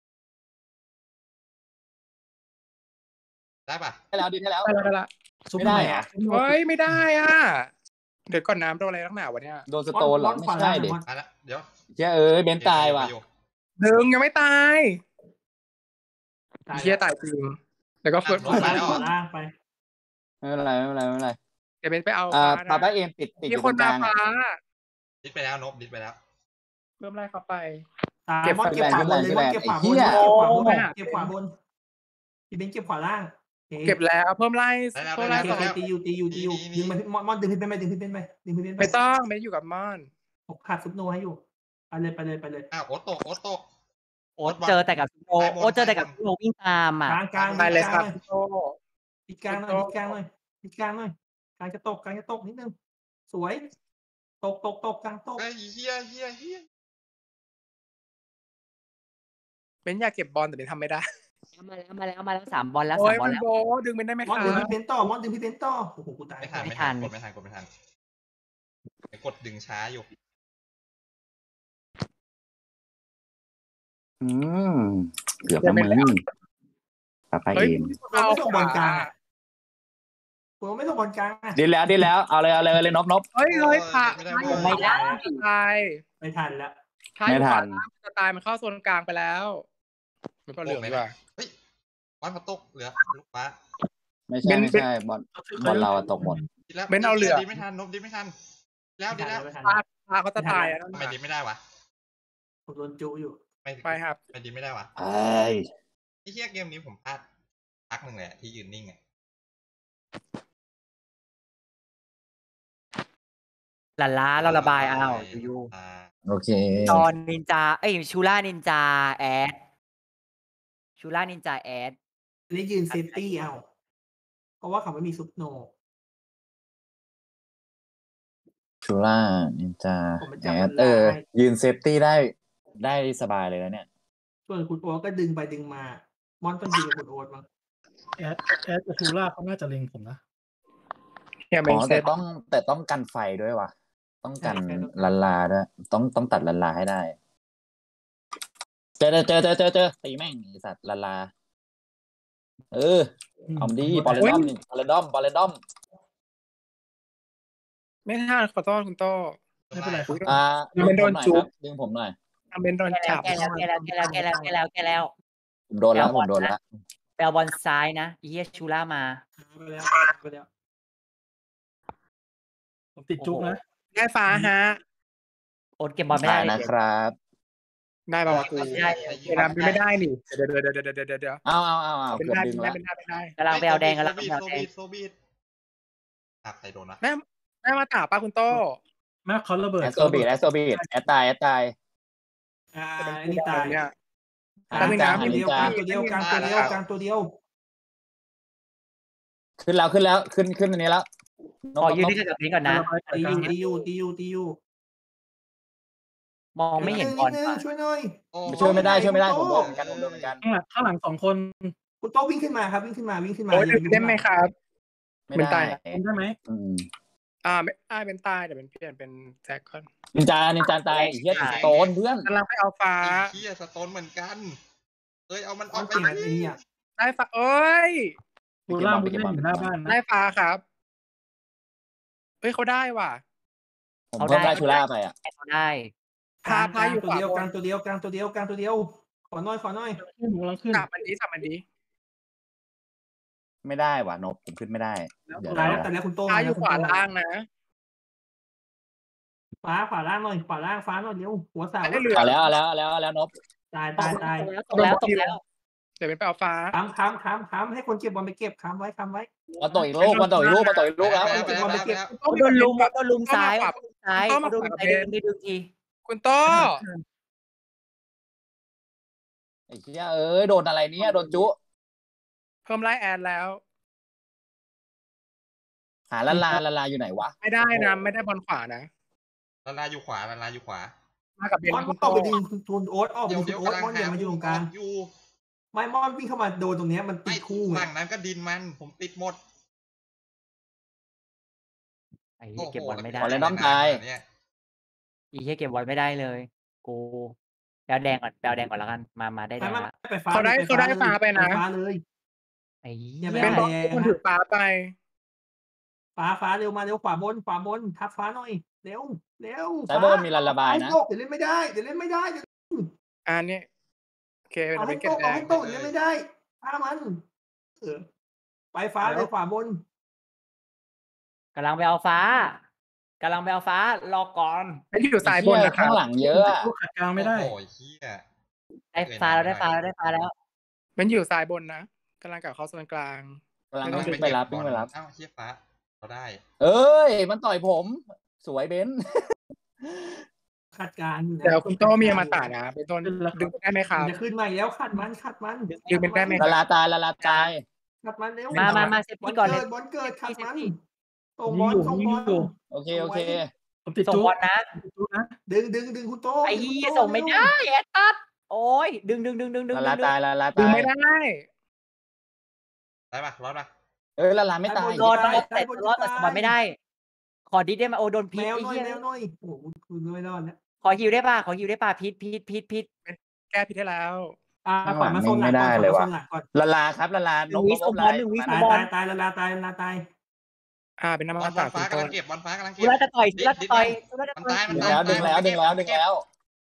ได้ปะให้เราดีให้แล้วได้แล้วได้ละซุปไม่ได้หน่อยเหรอซุปหน่อเฮ้ยยไม่ได้อ่ะเดี๋ยวก่อนน้ำโดนอะไรตั้งหนาวะเนี่ยโดนสโตนเหรอไม่ใช่เด็กอ่ะละเดี๋ยวเจ้าเอ้ยเบนซ์ตายว่ะเดี๋วดึงยังไม่ตายตายเฮียตายจริงแล้วก็เฟิร์สขวาล่างขวาล่างไปไม่เป็นไรไม่เป็นไรไม่เป็นไรเดี๋ยวเป็นไปเอาอ่าฟ้าปาป้านะเอ็มติดติดอมียู่คตรนงกมาลางฟ้าอ่ะดิสไปแล้วนบดิสไปแล้วเพิ่มไล่เข้าไปตายเก็บมอนเก็บขวาบนเลยมอนเก็บขวาบนไอ้เหี้ยเก็บขวาบนโอ้เก็บขวาบนพี่เบนซ์เก็บขวาล่างโอคเก็บแล้วเพิ่มไล่ได้แล้วเพิ่มได้ไล่แล้วสองตีอยู่ตีอยู่ตีอยู่ดึงมามอนมอนดึงพี่เบนซ์ไปดึงพี่เบนซ์ไปดึงพี่เบนซ์ไปไม่ต้องไม่อยู่กับมอนผมขาดซุปโนให้อยู่ไปเลยไปเลยไปเลยอ้าวโอ๊ตตกโอ๊ตตกโอ๊ตเจอแต่กับซุปโนซ้ายบนโอ๊ตเจอแต่กับซุปโนวิ่งตามอ่ะกลางกลางไปเลยครับโตปิดกลางหน่อยปิดกลางหน่อยปิดกลางหน่อยกลางจะตกกลางจะตกนิดนึงสวย ตกตกตกกลางตกไอ้เฮียเฮียเฮียเป็นอยากเก็บบอลแต่เป็นทำไม่ได้มาแล้วมาแล้วมาแล้วสามบอลแล้วโอ้สามยบอมัลนแล้วโบดึงเป็นได้ไหมมอนคะดึงพี่เบนซ์ต่อมอนดึงพี่เบนซ์ต่อโอ้โหกูตายไม่ทันไม่ไม่ทัทันนกดไม่ทันกดไม่ทันกดดึงช้าอยู่อืมเกือบแล้วมึงปาป้าเฮ้ยเอ็มเราไม่ส่งบอลกลางอ่ะกูไม่ส่งบอลกลางอ่ะดีแล้วดีแล้วเอาเลยเอาเลยเลยนบนบเฮ้ยเฮ้ยผ่าไม่ได้ไม่ได้ตายไม่ทันแล้วท้ายอยู่ขวาล่างจะตายมันเข้าโซนกลางไปแล้วไม่ก็เหลืองดีกว่าเฮ้ยบอลมาตกเหลือลูกฟ้าไม่ใช่เบนไม่เบนใช่บอลบอลเราอะตกหมดดิสแล้วเบนเอาเหลือดิสไม่ทันนบดิสไม่ทันแล้วดิสแล้วไม่ทันพาพาเขาจะตายอ่ะทำไมดิสไม่ได้วะผมโดนจูอยู่ไม่ไปครับทำไมดิสไม่ได้วะไอ้ไอ้เฮียเกมนี้ผมพลาดพักหนึ่งเลยอะที่ยืนนิ่งอ่ะหลานล้าเราระบายเอาอยู่อ่าโอเคๆตอนนินจา เอ้ยชูล่านินจาแอดชูล่านินจาแอดนี่ยืนเซฟตี้เอา เพราะว่าเขาไม่มีซุปโนชูล่านินจาผมมันแอจำดมันได้เออ ยืนเซฟตี้ได้ได้สบายเลยนะเนี่ยส่วนคุณโอ๊ตก็ดึงไปดึงมา มอนต้องดึงกับคุณโอ๊ตมั้งแอดแอดกับทูล่าเขาน่าจะเล็งผมนะเฮียอ๋เมนอเซแต่ตต้องแต่ต้องกันไฟด้วยว่ะ ต้องกันลันลาด้วยต้องต้องตัดลันลาให้ได้ เจอเจอเจอเจอเจอตีแม่งไอสัตว์ลันลา เออเอาดีบอลเลนดอมนี่บอลเลนดอมบอลเลนดอมไม่ทันขอโทษคุณโตไม่เป็นไรครับอ่ามันโดนจุ๊บดึงผมหน่อยทำเป็นโดนแกจับแล้วแกแล้วแกแล้วแกแล้วแกแล้วแกแล้วผมโดนแล้วผมโดนแล้วแปลบอลซ้ายนะอีเฮียชูล่ามาไปแล้วไปแล้วผมติดจุกนะได้ฟ้าฮะโอ๊ตเก็บบอลไม่ได้ถ่ายเลยนะครับได้ป่าวะกูไม่ได้เวลาไม่ได้นี่เดี๋ยวเดี๋ยวเดี๋ยวเดี๋ยวเดี๋ยวเดี๋ยวเอาเอาเอาเอาเป็นเกือบได้ดึงเป็นได้แล้วเป็นได้เป็นได้กำลังไปเอาแดงกันแล้วโซบีกำลังโซไปเอาแดบีงโซบีอ่ะใครโดนนะได้ได้มาตาป้าคุณโตแม่เขาระเบิดแอสโซบีดแอสโซบีดแอตตายแอตตายอ่าอันนี้ตายเนี่ยกลางนินกจาลางตัวนิเดีนยวกจาลางตัวเดียวกลางตัวเดียวกลางตัวเดียวขึ้นแล้วขึ้นแล้วขึ้นขึ้นอันนี้แล้วนขอยืนด้วยกันกับนี้ก่อนนะตีอยู่ตีอยู่ตีอยู่ตีอยู่มองไม่เห็นบอลดงช่วยหน่อยโอ้ช่วยไม่ได้ช่วยไม่ได้โอ้ผมโดนเหมือนกันผมโดนเหมือนกันข้างหลังข้างหลังสองคนคุณโต๊ะวิ่งขึ้นมาครับวิ่งขึ้นมาวิ่งขึ้นมาโอ้ยอย่าปได้ไหมครับไม่เป็นได้ตายผมได้ไหมอืมอ่าไม่ได้เป็นตายแต่เป็นเปลี่ยนเป็นแจ็คก่อนนินจานินจาตายไอ้เหี้ยติดโตนเพื่อนกำลังไปเอาฟ้าไอ้เฮียสโตนเหมือนกันเอ้ยเอามันอต้ออก งไปจริงเลอันยนี้อ่ะได้ฟ้าเอ้ยทูล่ามุดเล่นอยู่หน้าบ้านนะได้ฟ้าครับเอ้ยเขาได้ว่ะผมเพิ่มได้ชูล่าไปอ่ะเขาได้พาพาอยู่ตัวขวาเดียวบกลาน งตัวเดียวกลางตัวเดียวกลางตัวเดียวขอหน่อยขอหน่อยขึ้นผมกำลังขึ้นจับมันนี้จับมันนี้ไม่ได้ว่ะนบผมขึ้นไม่ได้เดี๋ยวตายเดี๋แล้วยวแต่แล้วคุณโต้พาอยู่ขวาล่างนะฟ้าขวาล่างหน่อยขวาล่างฟ้าหน่อยเร็วหัวเสาไม่ได้เหลือเอาแล้วเอาแล้วเอาแล้วเอาแล้วนบตายตายตายตกแล้วตกแล้วเดี๋ยวเป็นไปเอาฟ้าค้ำค้ำค้ำค้ำให้คนเก็บบอลไปเก็บค้ำไว้ค้ำไว้มาต่อยอีกลูกมาต่อยอีกลูกมาต่อยอีกลูกแล้วไปแล้วไปแล้วไปแล้วโดนลุมโดนลุมซ้ายซ้ายโดนไปดึงไปดึงทีคุณโตไอ้เหี้ยเอ้ยโดนอะไรเนี่ยโดนจุเพิ่มไล่แอดแล้วหาละลาละลาอยู่ไหนวะไม่ได้นะไม่ได้บอลขวานะลาลาอยู่ขวาลาลาอยู่ขวามากับเบนมอนคุณอโตอกไปดึงคุณโอ๊ตออกไปเดี๋ยวดึงคุเดี๋ยณวโอ๊ตกำลัมอนอย่ามาอยู่ตรงกลางอยู่ไม่มอนวิ่งเข้ามาโดนตรงเนี้ยมันติไม่ดคู่ไงฝั่งนั้นก็ดินมันผมติดหมดไอ้เหี้ยเก็บบอลไม่ได้ขอเลยน้องตายเนี่ยอีเหี้ยเก็บบอลไม่ได้เลย กูแปลแดงก่อนแปลแดงก่อนแล้วกันมามาได้แดไม่งไม่ละไปฟ้าเขาได้ลยเขาได้ฟ้าไปนะฟ้าเลยไอ้เหี้อย่าไปเป็นยบอลคนถือฟ้าไปฟ้าฟ้าเร็วมาเร็วขวาบนขวาบนทับฟ้าหน่อยเร็วเร็วสายบนมีรันระบายนะเอให้โตกเดี๋ยวเล่นไม่ได้เดี๋ยวเล่นไม่ได้เดี๋ยวอันนี้โอเคเป็นเอาเป็ให้นเกโตตกแดเอางให้โตกเดี๋ยวเล่นไม่ได้ฆ่ามันเออไปฟ้าเลยขวาบนกำลังไปเอาฟ้ากำลังไปเอาฟ้ารอก่อนเป็นที่อยู่ซ้ายบนนะครัข้าบงหลังเยอะอะลูกขัดกลางไม่ได้โอ้โหเหี้ยได้ฟ้าแล้วได้ฟ้าแล้วได้ฟ้าแล้วเป็นอยู่ซ้ายบนนะกำลังกับเข้าโซนกลางกำลังไม่ต้องวิ่งไปรับวิ่งไปรับเอ้าเหี้ยฟ้าเราได้เอ้ย มันต่อยผม สวยเบนคาดการณ์อยู่นะเดี๋ยวคุณโตมีอมาตานะเป็นต้นดึงได้ไหมครับมันจะขึ้นมาอีกแล้วขัดมันขัดมันดึงเป็นได้ไหมละลาตายละลาตายขัดมันเร็วมามามาเซฟบอลตี้ก่อนเลยเกิดบอลเกิดขัดมันเซฟตี้ส่งบอลยิงอยู่ส่งยิงบอลอยู่โอเคโอเคผมติดส่งจุ๊บอลนะติดจุ๊นะดึงดึงดึงคุณโตไอ้ดึเหี้ยคุณโต้ส่งไม่ได้แอดตัดโอ้ยดึงดึงดึงดึงดึงละดึลาง ตายละลาดึตาง ยไม่ได้ได้ปะรอดปะเออละลาไม่ตายรอดรอดแต่รอดแต่ส่งบอลไม่ได้ ขอดิสได้ไหมโอ้โดนแมพิษวไอ้หน่อยเหี้ยแมวหน่อยโอ้โหคุณไม่รอดแล้วขอฮิวได้ป่ะขอฮิวได้ป่ะพิษพิษพิษพิษแก้ผิดให้แล้วอ่าข้างปล่อยหลัมาง โซนหลัไม่งได้ก่อนเลยปล่อยว่ะมาโซนหลังก่อนละลาครับละลาหนึ่งวิส่งบอลหนึ่งวิตายบอลตายตายละลาตายละลาตายอ่าเป็นอบอมาลตาฟ้าคุณโตกำลังเก็บบอลฟ้ากำลังสุเก็บราจะต่อยสุราจะต่อยสุราจะมันต่อตาย ยมันดึงตายแล้วดึงแล้วดึงแล้วดึงแล้ว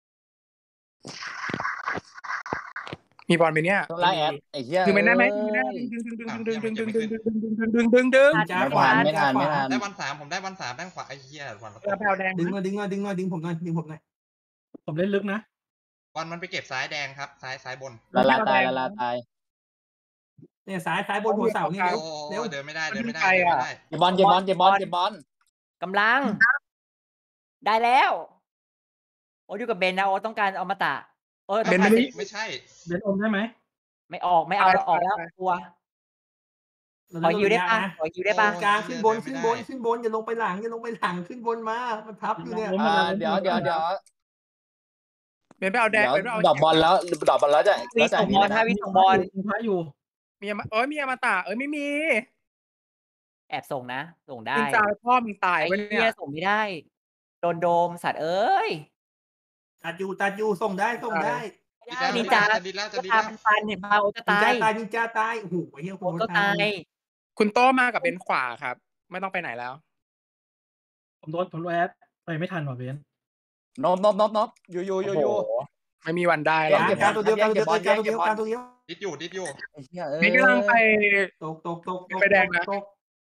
มีบอลไหมเนี่ยต้องไล่แอดไอ้เหี้ยดึงไม่ได้ไหมดึงไม่ได้ดึงดึงดึงดึงดึงดึงดึงดึงดึงดึงดึงดึงจ้าไม่ทันไม่ทันไม่ทันได้บอลสามผมได้บอลสามด้านขวาไอ้เหี้ยบอลกระเพราแดงดึงหน่อยดึงหน่อยดึงหน่อยดึงผมหน่อยดึงผมหน่อยผมเล่นลึกนะบอลมันไปเก็บซ้ายแดงครับซ้ายซ้ายบนละลาตายละลาตายเนี่ยซ้ายซ้ายบนหัวเสานี่เร็วโอ้เร็วเดินไม่ได้เดินไม่ได้เดินไม่ได้เก็บบอลเก็บบอลเก็บบอลเก็บบอลกำลัง ได้แล้ว โอ้อยู่กับเบนนะโอ้ต้องการเอามาตะเออต้องการไม่ใช่เล่นอมได้ไหมไม่ออกไม่เอาแล้วออกแล้วกลัวขอฮิวได้ป่ะขอฮิวได้ป่ะกลางขึ้นบนขึ้นบนขึ้นบนอย่าลงไปหลังอย่าลงไปหลังขึ้นบนมามันทับอยู่เนี่ยอ่าเดี๋ยวเดี๋ยวเดี๋ยวเป็นไปเอาแดงเดี๋ยวเป็นไปเอาดอกบอลแล้วดอกบอลแล้วจะวิแล้วจะส่งบอลนะถ้าวิส่งบอลยิงพระอยู่มีอมาเอ้ยมีอมาตาเอ้ยไม่มีแอบส่งนะ ส่งได้นินจาพ่อมึงตายไอ้ไว้เหี้เนี่ย ยส่งไม่ได้ โดนโดมสัตว์เอ้ยตัดอยู่ตัดอยู่ส่งได้ส่งได้ไม่ได้นินจาจะดินแล้วจะจะดินตาแล้วมันฟันเห็นป่าวโอ้จะนินตาจาย ตายนินจาตายโอ้โหเฮียโคโอ้ตรก็ตายคุณโตมากับเบนขวาครับ ไม่ต้องไปไหนแล้วผมโดนผมโดนแอดไปไม่ทันว่ะเบนนบนบนบนบอยู่อยู่อยู่อยู่ไม่มีวันได้หกรอกลางกลางตัวเดียวกลางตัวเดียวกลางตัวเดียวกลางตัวเดียวดิดอยู่ดิดอยู่ไอ้เหี้ยเอ้ยนี่กำลังไปตกตกตกตกไปแดงนะตก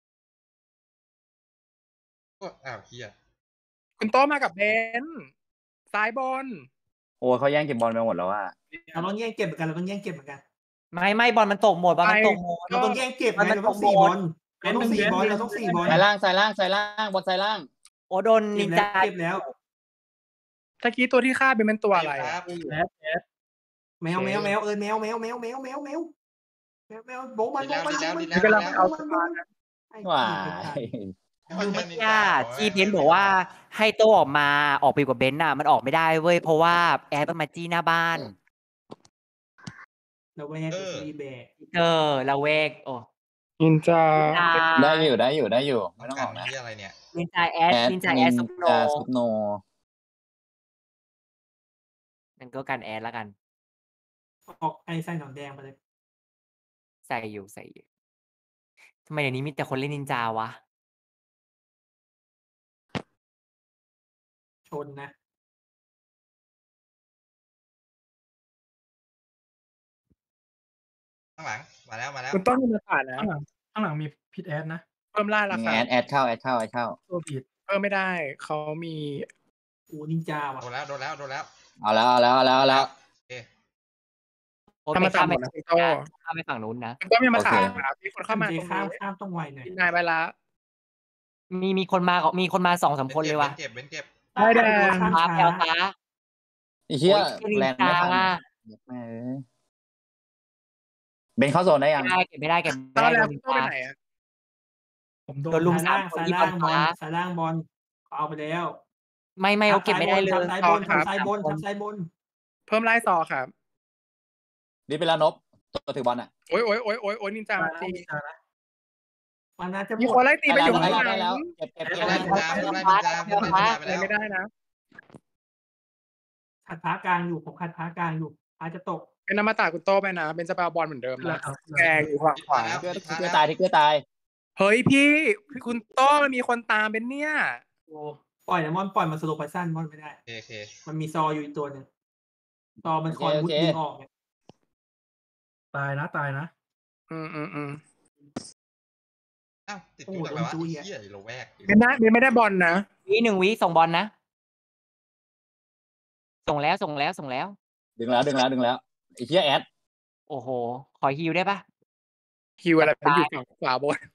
อ้าวเฮียคุณโตมากับเบนซ้ายบนโอ้เขาแย่งเก็บบอลไปหมดแล้วอ่ะเราต้องแย่งเก็บเหมือนกันเราต้องแย่งเก็บเหมือนกันไม่ไม่บอลมันตกหมดบอลมันตกหมดเราต้องแย่งเก็บมันไงมันเราต้องตกสี่หมบดอลเราต้องสี่บอลเราต้องสี่บอลสายล่างสายล่างสายล่างบอลสายล่างโอ้โดนเก็นิบนแล้วจาเก็บแล้วตะกี้ตัวที่ฆ่าเป็นเป็นตัวอะไรคอะรับแอดแอดแมวแมวแมวเออแมวแมวแมวแมวแมวแมวแมวแมวโบมันโบมันดีแล้วโบดีมันแล้วกำลังเอาสะพานว้ายคือเมื่อกี้ที่เบนบอกว่าให้โตออกมาออกไปกว่าเบนน่ะ มันออกไม่ได้เว้ยเพราะว่าแอดมันมาจี้หน้าบ้านเราแวกซีแบกเออละเวกโอ้นินจาได้อยู่ได้อยู่ได้อยู่ไม่ต้องออกนะที่อะไรเนี่ยนินจาแอดแอดนินจาแอดซุปโนจาซุปโนนั่นก็การแอดแล้วกันออกไอใส่หนอนแดงไปเลยใส่อยู่ใส่อยู่ทำไมเดี๋ยวนี้มีแต่คนเล่นนินจาวะชนนะข้างหลังมาแล้วมาแล้วคุณต้นมีมาตานะข้างหลังข้างหลังมีพิษแอดนะเพิ่มล่าราคาแอดแอดเข้าแอดเข้าแอดเข้าตัวผิดเพิ่มไม่ได้เขามีอูนินจาว่ะโดนแล้วโดนแล้วโดนแล้วเอาแล้วเอาแล้วเอาแล้วเอาแล้วโอ้ธรรไปมศาสข้าตมร์หไปมดนะคุณโตข้ามไปฝั่งนู้นนะคุณต้นมีมาตาโอเคครับมีคนเข้ามาเจตรงข้ามนี้ข้ามต้องไวหน่อยนายไปละมีมีคนมามีคนมาสองสามคนเลยว่ะเก็บเบนเก็บได้แดงข้ามฟ้าช้าแพลวฟ้าไอ้เหี้ยโอ้ยแลนด์ไม่ทันนินจาแม่เอ้ยเบนเข้าโซนได้ยังไม่ได้เก็บไม่ได้เก็บตอไม่นได้แล้วโดนคุณนินโตไปจาไหนอะผมโดนโดนลุมสายล่างสายล่างบอลฟ้าสายล่างบอลเอาไปแล้วไม่ไม่เอาเก็บไม่ได้เลยทำซ้ายบนทำซ้ายบนทำซ้ายบนเพิ่มไล่ซอครับรีบไปแล้วนบตัวถือบอลอ่ะโอ้ยโอ้ยโอ้ยโอ้ยโอ้ยนินจามามาแล้วตีนินจานะมันน่าจะหมมีดคนไล่ตีไปอยู่ได้ข้างหแล้วลัได้งแล้วเก็บเก็บเพิ่เก็บมไล่นินจาเพิ่มไล่นินจาเพิ่มไล่นินจาไปอะไรแล้วไม่ได้นะขัดพากลางอยู่ผมขัดพากลางอยู่อาจจะตกเป็นอมตะคุณโตไปนะเป็นจะไปเอาบอลเหมือนเดิมแล้นะวครับแกงอยู่ฝั่งขวาทิกเกอร์ทิกเกอร์ตายทิกเกอร์ตายเฮ้ยพี่พี่คุณโตมันมีคนตามเป็นเนี่ยโอ้ปล่อยนะมอนปล่อยมันสโลว์ไปสั้นมอนไม่ได้โอเคโอเคมันมีซออยู่อีกตัวหนึ่งซอมันคอยมุดดึงออกเนี่ยตายนะตายนะอืมอืมอืมอ้าวติดจุดอะไรวะไอ้เหี้ยโลแวกเป็นได้เป็นไม่ได้บอลนะวิหนึ่งวิส่งบอลนะ ส่งแล้วส่งแล้วส่งแล้วดึงแล้วดึงแล้วดึงแล้วไอ้เหี้ยแอดโอ้โห ขอฮิวได้ปะฮิวอะไรเป็นอยู่ฝั่งขวาบน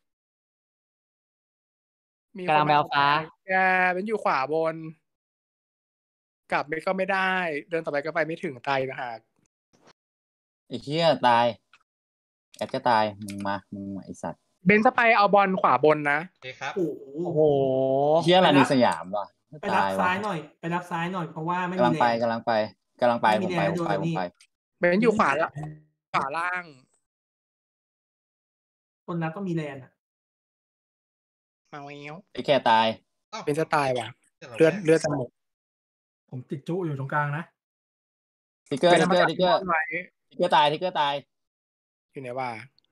มีคนกำลังไปเอาฟ้าแกเป็นอยู่ขวาบน กลับไม่ก็ไม่ได้ เดินต่อไปก็ไปไม่ถึงตายนะฮะไอ้เหี้ยตายแอดก็ตายมึงมามึงมาไอ้สัตว์เบนจะไปเอาบอลขวาบนนะโอเคครับโอ้โหโอ้โหเหี้ยลานีสยามว่ะไปรับตายซ้าว่ะยหน่อย ไปรับซ้ายหน่อยเพราะว่าไม่กำมีลังแรไปงกำลังไปกำลังไปไม่ผมีมไปแรงผมไปโดนผมนี่ไปเบนอยู่ขวาละขวาล่างคนรับต้องมีแรงอ่ะมาเงี้ยวไอ้แค่ตายอ้าวเบนจะตายว่ะโลเลือดแวกเลือดจะหมดผมติดจุอยู่ตรงกลางนะทิกเกอร์เป็นทิธรกรมเกอดาร์ทิกเกอร์ไว้ทิกเกอร์ตายทิกเกอร์ตายอยู่ไหนว่า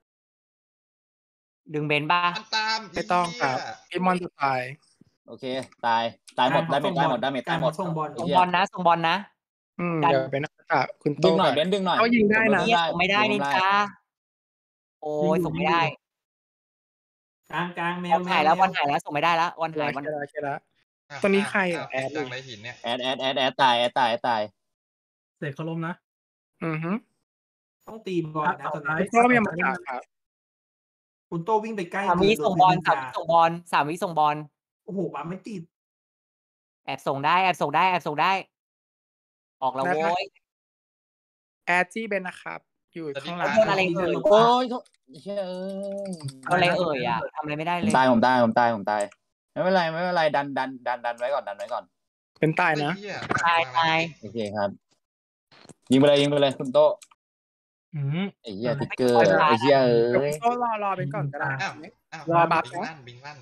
ดึงเบนบ้ามันตามไม่ต้องครับเหี้ยไอมอนจะตายโอเค ตายตายหมดกลาได้งเมจเขาตายหมดส่งบอลได้เมจตายหมดกลางเขาส่งบอลไอ้ส่งเหี้ยบอลนะส่งบอลนะอืมดันเดี๋ยวเป็นนักตะคุณโตดึงหน่อยก่เบนดึงหน่อยเขายิงได้นะเฮียส่งไม่ได้นินจาโอ้ยส่งไม่ได้กลางกลางแมบวอลแมหายว แล้วบอลหายแล้วส่งไม่ได้แล้วบอลเวหาลายบอลเวลาเวลาอ้าวตอนนี้ใครอ่ะาวแอดดังในหินเนี่ยแอดแอดแอดแอดตายแอดตายแอดตายเสกเขาล้มนะอือฮึต้องตีบอลนะตอนนี้คุณโตมีอมตะครับคุณโตวิ่งไปใกล้สามวิเกินส่งบอลโดนสามวิส่งบอลสามวิส่งบอลโอ้โหปั๊มไม่ติดแอบส่งได้แอบส่งได้แอบส่งได้ ออกแล้วโว้ยแอดจี้เบนนะครับ อยู่ข้างหลังโดนอะไรเอ่ยโอ้ยเขาเฮ้ยเอ้ยโดนอะไรเอ่ยอ่ะทำอะไรไม่ได้ผเลมยตายผมตายผมตายผมตายไม่เป็นไรไม่เป็นไรดันดันดันดันไว้ก่อนดันไว้ก่อนเป็นตายนะไอ้เหี้ยตายตายโอเคครับ ยิงไปเลยยิงไปเลยคุณโตอืมไอ้เหี้ยทิกเกอร์ไอ้เหี้ยเอ้เดี๋ยวย คุณโตรอรอเป็นก่อนก็ได้อ้าวอ้าวรอบัฟบิงนะลั่นบิงลั่น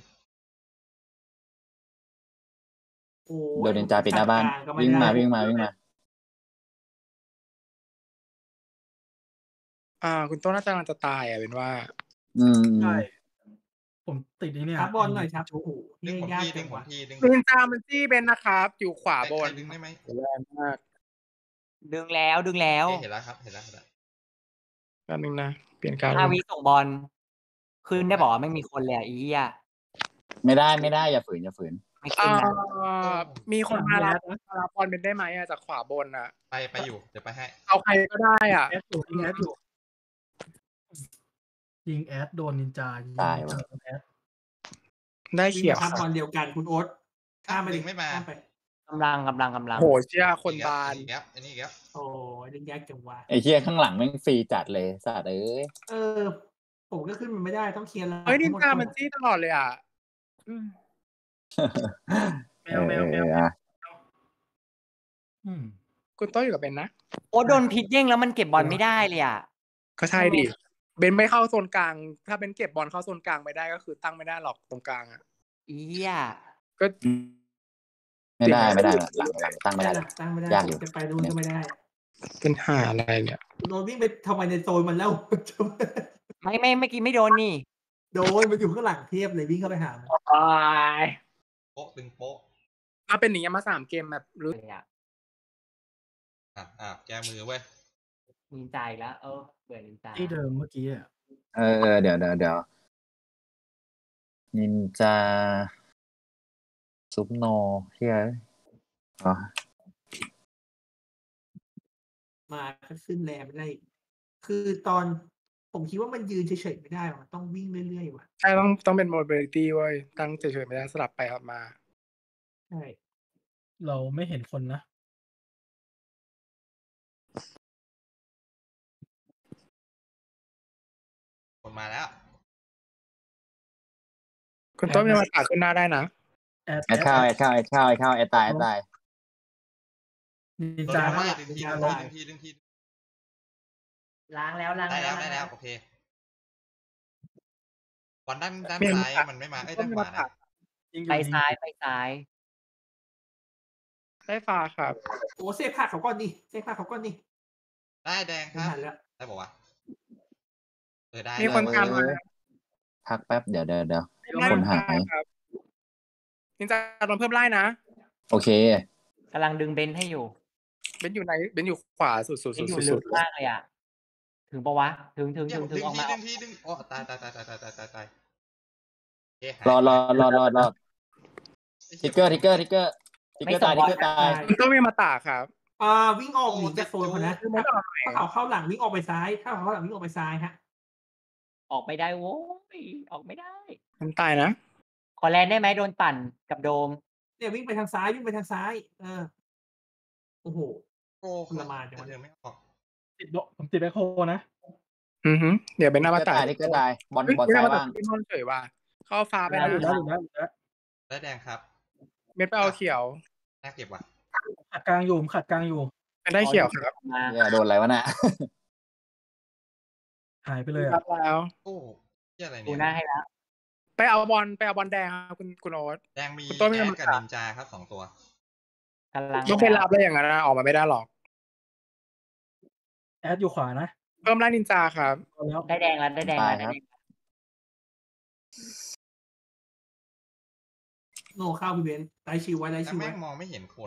โอ้โดนนินจาปิดหน้าบ้านกลก็ไวิ่งมาได้วิ่งมาวิ่งมาอ่า คุณโตน่าจะกำลังจะตายอ่ะเป็นว่าอืมใช่ผมติดนี่เนี่ยทับบอลหน่อยครับโอ้โหดึงนี่ผมยากทีดึจังงผมวะทีดึงนินจามันจี้เบนนะครับ อยู่ขวาบนใครดึงได้ไหมแรงมากดึงแล้วดึงแล้วโอเคเห็นแล้วครับเห็นแล้วเห็นแล้วแป๊บนึงนะ เปลี่ยนการห้าวิส่งบอลขึ้นได้บอกว่าไม่มีคนเลยอ่ะอีอ่ะไม่ได้ไม่ได้อย่าฝืนอย่าฝืนไม่ขึ้อ่านนะมีคนมารับมารับบอลเป็นได้ไหมอ่ะจากขวาบนอ่ะไปไปอยู่เดี๋ยวไปให้เอาใครก็ได้อ่ะแอดอยู่ยิงแอดอยู่ยิงแอดโดนนินจายิงตายว่ะแอดได้วิ่งเขียวมาทับบอลเดียวกันคุณโอ๊ตข้ามไปดึงไม่มาข้ามไปกำลังกำลังกำลังโหเชี่ยคนบานอีกแล้วอันนี้อีกแล้วโอ้ยดึงยากจังวะไอ้เหี้ยข้างหลังแม่งฟรีจัดเลยสัตว์เอ้ยเออ ผมก็ขึ้นมันไม่ได้ต้องเคลียร์แล้วเฮ้ยนินจาทั้งหมันจี้ตลอดเลยอ่ะอืมแมวแมวแมวเอออ่ะอืมคุณโตอยู่กับเบนนะโอ้โดนพิษเด้งแล้วมันเก็บบอลไม่ได้เลยอ่ะก็ใช่ดิ เบนไม่เข้าโซนกลาง ถ้าเบนเก็บบอลเข้าโซนกลางไม่ได้ก็คือตั้งไม่ได้หรอกตรงกลางอ่ะอีอ่ะก็ไม่ได้ไม่ได้หลังหลังตั้งไม่ได้หลักตั้งไม่ได้ยากอยู่จะไปดูนก็ไม่ได้เป็นหาอะไรเนี่ยคุณโอ๊ตวิ่งไปทำไมในโซนมันแล้วไม่ไม่เมื่อกี้ไม่โดนนี่โดนมันอยู่ข้างหลังเทียบเลยวิ่งเข้าไปหามันโอ้ยโป๊ะดึงโป๊ะมาเป็นอย่างเงี้ยมาสามเกมแบบรู้เลยอ่ะอ่ะอ่ะแก้มือเว้ยนินจาอีกแล้วเออเบื่อนินจาที่เดิมเมื่อกี้อ่ะเออเออเดี๋ยวเดี๋ยวเดี๋ยวนินจาซุปโนเฮียอ๋อมาก็ขึ้นแรงไม่ได้ คือตอนผมคิดว่ามันยืนเฉยๆไม่ได้ว่ะต้องวิ่งเรื่อยๆว่ะใช่ต้องต้องเป็น mobility เว้ยตั้งเฉยๆไม่ได้สลับไปสลับมาใช่เราไม่เห็นคนนะคนมาแล้วคุณโต้มีมาตาขึ้นหน้าได้นะแอดแอดเข้าแอดเข้าแอดเข้าแอดเข้าแอดตายแอดตายนินโดนจาแล้วนะดึงทีดึงทีดึงทีดึงทีล้างแล้วล้างได้แล้วล้างได้แล้วโอเคบอลด้านด้านเมียนซ้ายมามันไม่มาเอ้ยก็ด้านมีขมาวาตันะดยิงอไปยู่ยิงซ้ายอยู่ไปซ้ายได้ฟ้าครับโอ้เซฟขาดเขาก่อนดิเซฟขาดเขาก่อนดิได้แดงคไม่รับทันแล้วได้บอกว่าเออได้มีคนได้ตามมาพักแป๊บเดี๋ยวเดี๋ยวเดี๋ยวไล่คนหายครับนินจาโดนเพิ่มไล่นะโอเคกำลังดึงเบนให้อยู่เบนอยู่ไหนเบนอยู่ขวาสุดสุดเบสุนดอยู่สุลึดกมากเลยอ่ะ ถึงปะวะ ถึงถึงเนี่ยถึงผมถึดึงงออกทีมาดึงทีดึงโอ้ตายตายตายตายตายตายตายตายโอเคหายรอรอรอรอรอไอ้ทิเหี้ยกเกอร์ทิกเกอร์ทิกเกอร์ทิกเกอร์ตายทิกเกอร์ตายคุณต้องมีมาตาครับอ่าวิ่งออกหนีจากโซนเขานะคือไม่ต้องเอาไหนถ้าเขาเข้าหลังวิ่งออกไปซ้าย ถ้าเขาเข้าหลังวิ่งออกไปซ้ายฮะออกไม่ได้โว้ย ออกไม่ได้มันตายนะขอแลนได้ไหมโดนปั่นกับโดมเนี่ยวิ่งไปทางซ้ายวิ่งไปทางซ้าย เออโอ้โหโอ้ทรมานจังวะเดินไม่ออกติดโดผมติดแบคโฮนะอือหือเดี๋ยวเป็นหน้าทิมากเกอร์ตาตายทิกเกอร์ตายบอลเฮ้ยบอลไม่ซ้าได้ยมาตาว่างที่นอนเฉยว่ะเข้าฟ้าไปได้นะหลุดแล้วหลุดแล้วหลุดแล้วได้แดงครับเม็ดไปเอาเขียวน่าเก็บว่ะขัดกลางอยู่ผมขัดกลางอยู่ไม่ได้เขียวครับมาเนี่ยโดนอะไรวะน่ะหายไปเลยครัอ่ะบแล้วโอ้เหี้ยอะไรดูเนี่ยหน้าให้แล้วไปเอาบอลไปเอาบอลแดงครับคุณคุณโอ๊ตแดงมีคุณต้นไม่แอได้ดมากับตัดนินจาครับสองตัวกำลังยกไปรับเลยอย่างนั้นนะออกมาไม่ได้หรอกแอดอยู่ขวานะเพิ่มไล่นินจาครับเอาแล้วได้แดงแล้วได้แดงแล้วได้แดงโนเข้าพี่เบนซ์ไล่ชิวไว้ไล่แต่ชิวแม่ไว้งมองไม่เห็นคน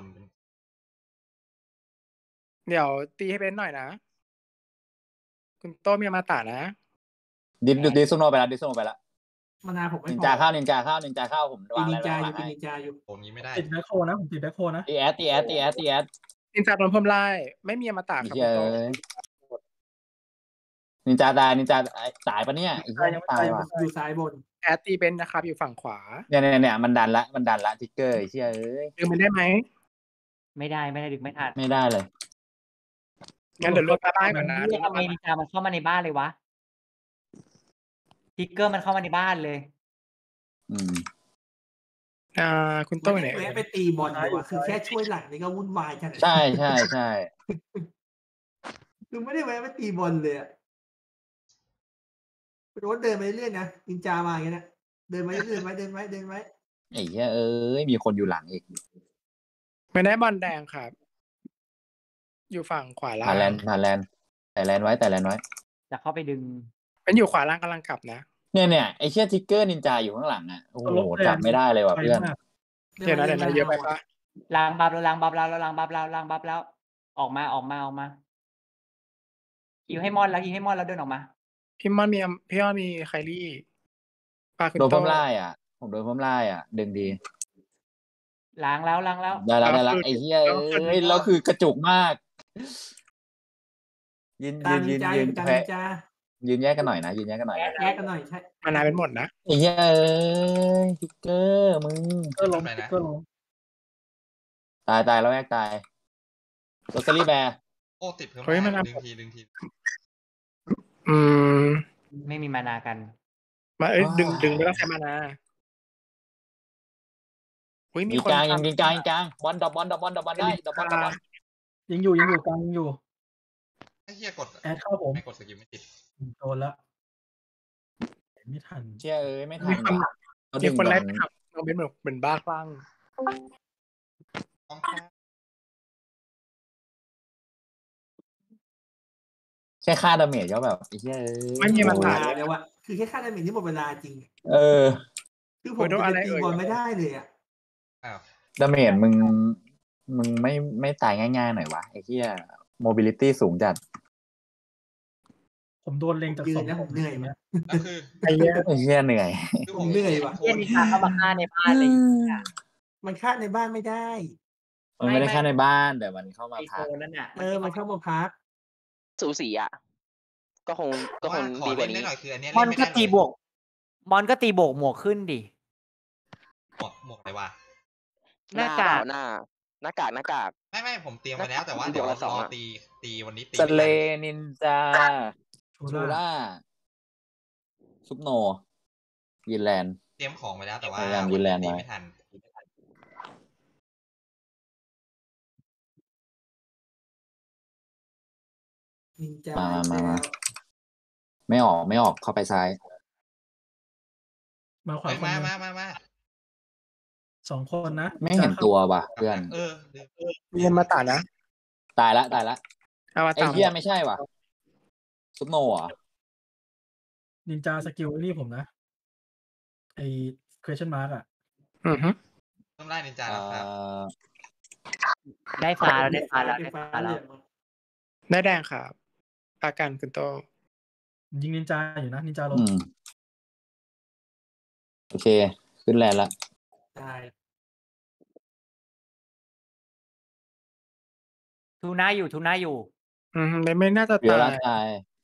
เดี๋ยวตีให้เบนหน่อยนะ คุณโต้มีมาตานะดิดิดิสโนไปแล้วดิสโนไปแล้วมานาผมไม่นินพอจาเข้านินจาเข้านินจาเข้าผมตีวางนิอะไรนจาไว้อข้างหลัยู่งตีให้นินจาอยู่โคนนี้ไม่ได้ติดแบคโฮนะผมติดแบคโฮนะตีแอดตีแอดตีแอดตีแอดนินจาโดนเพิ่มไล่ไม่มีมาตาครับเหี้คุยณโต้เอ้ยนินจาตายนินจาตายปะเนี่ยไอ้เหี้ยไม่ตายว่ะอยู่ซ้ายบนแอดตีเบนนะครับ อยู่ฝั่งขวาเนี่ยเนี่ยเนี่ยมันดันละมันดันละทิกเกอร์ไอ้เหี้ยเอ้ยดึงมันได้ไหมไม่ได้ไม่ได้ดึงไม่ทันไม่ได้เลยงั้นเดี๋ยวลดมาได้ก่อนนะเรียกทำไมนินจามันเข้ามาในบ้านเลยวะทิกเกอร์มันเข้ามาในบ้านเลยอืมอ่า คุณมัโต้นไหนแวะไปตีบอลดีกว่าคือแค่ช่วยหลังนี่ก็วุ่นวายขนาดนั้นใช่ใช่ใช่คือไม่ได้แวะไปตีบอลเลยอะรถเดินไปเรื่อยๆนะนินจามาอย่างเงี้ยนะเดินไปเดินไปเดินไปเดินไปไอ้เหี้ยเอ้ยมีคนอยู่หลังอีกไม่ได้บอลแดงครับ อยู่ฝั่งขวาล่าผ่านแลนงด์ผ่านแลนด์แต่แลนด์ไว้แต่แลนด์ไว้จะเข้าไปดึงเป็นอยู่ขวาล่างกำลังกลับนะเนี่ยเนี่ยไอ้เชี่ยทิกเกอร์นินจาอยู่ข้างหลังอ่ะโอ้โหจับไม่ได้เลยว่ะไกลเพื่อนมากเดี๋ยวนะเดี๋ยวนะเยอะไปปะล้างบับแล้วล้างบับแล้วล้างบับแล้วล้างบับแล้ว ออกมาออกมาออกมาฮิวให้มอนแล้วฮิวให้มอนแล้วเดินออกมาพี่มอนมีพี่มอนมีไคลี่ปาคุณโดนโต้เพิ่มไล่อ่ะ ผมโดนเพิ่มไล่อ่ะ ดึงดีล้างแล้วล้างแล้วได้แล้วได้แล้วไอ้เหี้ยเอ้ยแล้วคือกระจุกมาก ยืนตายืมนนิยืนนจายือยู่นตามแพ้นินจายืนแยกกันหน่อยนะยืนแยกกันหน่อยแยกกันหน่อยใช่มานาเป็นหมดนะไอ้เหี้ยเอ้ยทิกเกอร์มึงก็ลงไปนะก็ลงตายตายแล้วแยกตายโรสลี่แบร์โอ้ติดเพิ่มเฮ้ยมันได้นำดึงทีดึงทีอืมไม่มีมานากันมาเอ้ยดึงดึงไม่ต้องใช้มานาเฮ้ยมียิงคนกลางยิงทำยิงกลางยิงกลางบอลดอกบอลดอกบอลดอกบอลได้ดอกบอลดอกบอลยิงอยู่ยิงอยู่กลางยิงอยู่ไอ้เหี้ยกดแอดเข้าผมไม่กดสกิลไม่ติดโดนละไม่ทันเชี่ยเอ้ยไม่ทัมีนคนว่ะเขามีดึงคนบไล่อลขับเราเป็นเหมือนเป็นบ้าคลั่งต้องข้ามแค่ค่าดาเมจก็แบบไอ้เหี้ยเอ้ยไม่มีมาเวตาลาแล้วอะคือแค่ค่าดาเมจนี่หมดเวลาจริงเออคือผมจะตีบอลไม่ได้เลยอะอ้าวดาเมจมึงมึงไม่ไม่ตายง่ายๆหน่อยวะไอ้เหี้ยโมบิลิตี้สูงจัดผมโดนเล็งจากยืสอน งนะผมเหนื่อยเนี่ยแล้วคือไอ้เนี้ยไอ้เหี้ยเหนื่อยคือผมเหนื่อยว่ะโคเฮียนนิที่นจาเข้ามาฆ่าในบ้านเลยอ่ะมันฆ่าในบ้านไม่ได้มันไม่ได้แค่ในบ้านแต่มันเข้ามาไอโซพักนนั่นน่ะเออมันเข้ามาพักสูสีอ่ะ ก็คงก็คว่าง ขอดีกเล่ว่าน นี้ได้หน่อยคืออันเนี้ยมอเล่นนไม่ก็ได้ตีเลยบวก มอนก็ตีบวกหมวกขึ้นดิหมวกหมวกอะไรวะหน้ากากหน้าหน้ากากหน้ากากไม่ไม่ผมเตรียมไว้แล้วแต่ว่าเดี๋ยวบวกละสรองออะตีตีวันนี้ตีสไม่ทันเลนินจาชูชูล่าล่าซุปโนยินแลนด์เตรียมของไว้แล้วแต่ว่าพยายามยืนแลนด์ตีไว้ไม่ทันนินจามามาอีกมาแล้วไม่ออกไม่ออกเข้าไปซ้ายมาขวาเฮ้ยคนมาหนึ่งมามามาสองคนนะไม่เห็นตัวว่ะเพื่อนเออเดี๋ยวมีอมาตะนะตายละตายละอมาไอ้ตะเหี้ยไม่ใช่ว่ะซุปโนเหรอนินจาสกิลนี่ผมนะไอ้ question mark อ่ะอือฮึต้องไล่นินจาเอ่แล้วครับอได้ฟ้าแล้วได้ฟ้าแล้วได้ได้ฟ้าฟ้าเหแล้ลืวองมาได้แดงครับอาการคุณโตยิงนินจาอยู่นะนินจาลงอืมโอเค ขึ้นแลนด์ละตายทูน่าอยู่ทูน่าอยู่อืมไม่ไม่น่าจะเดี๋ยวตาละยตาย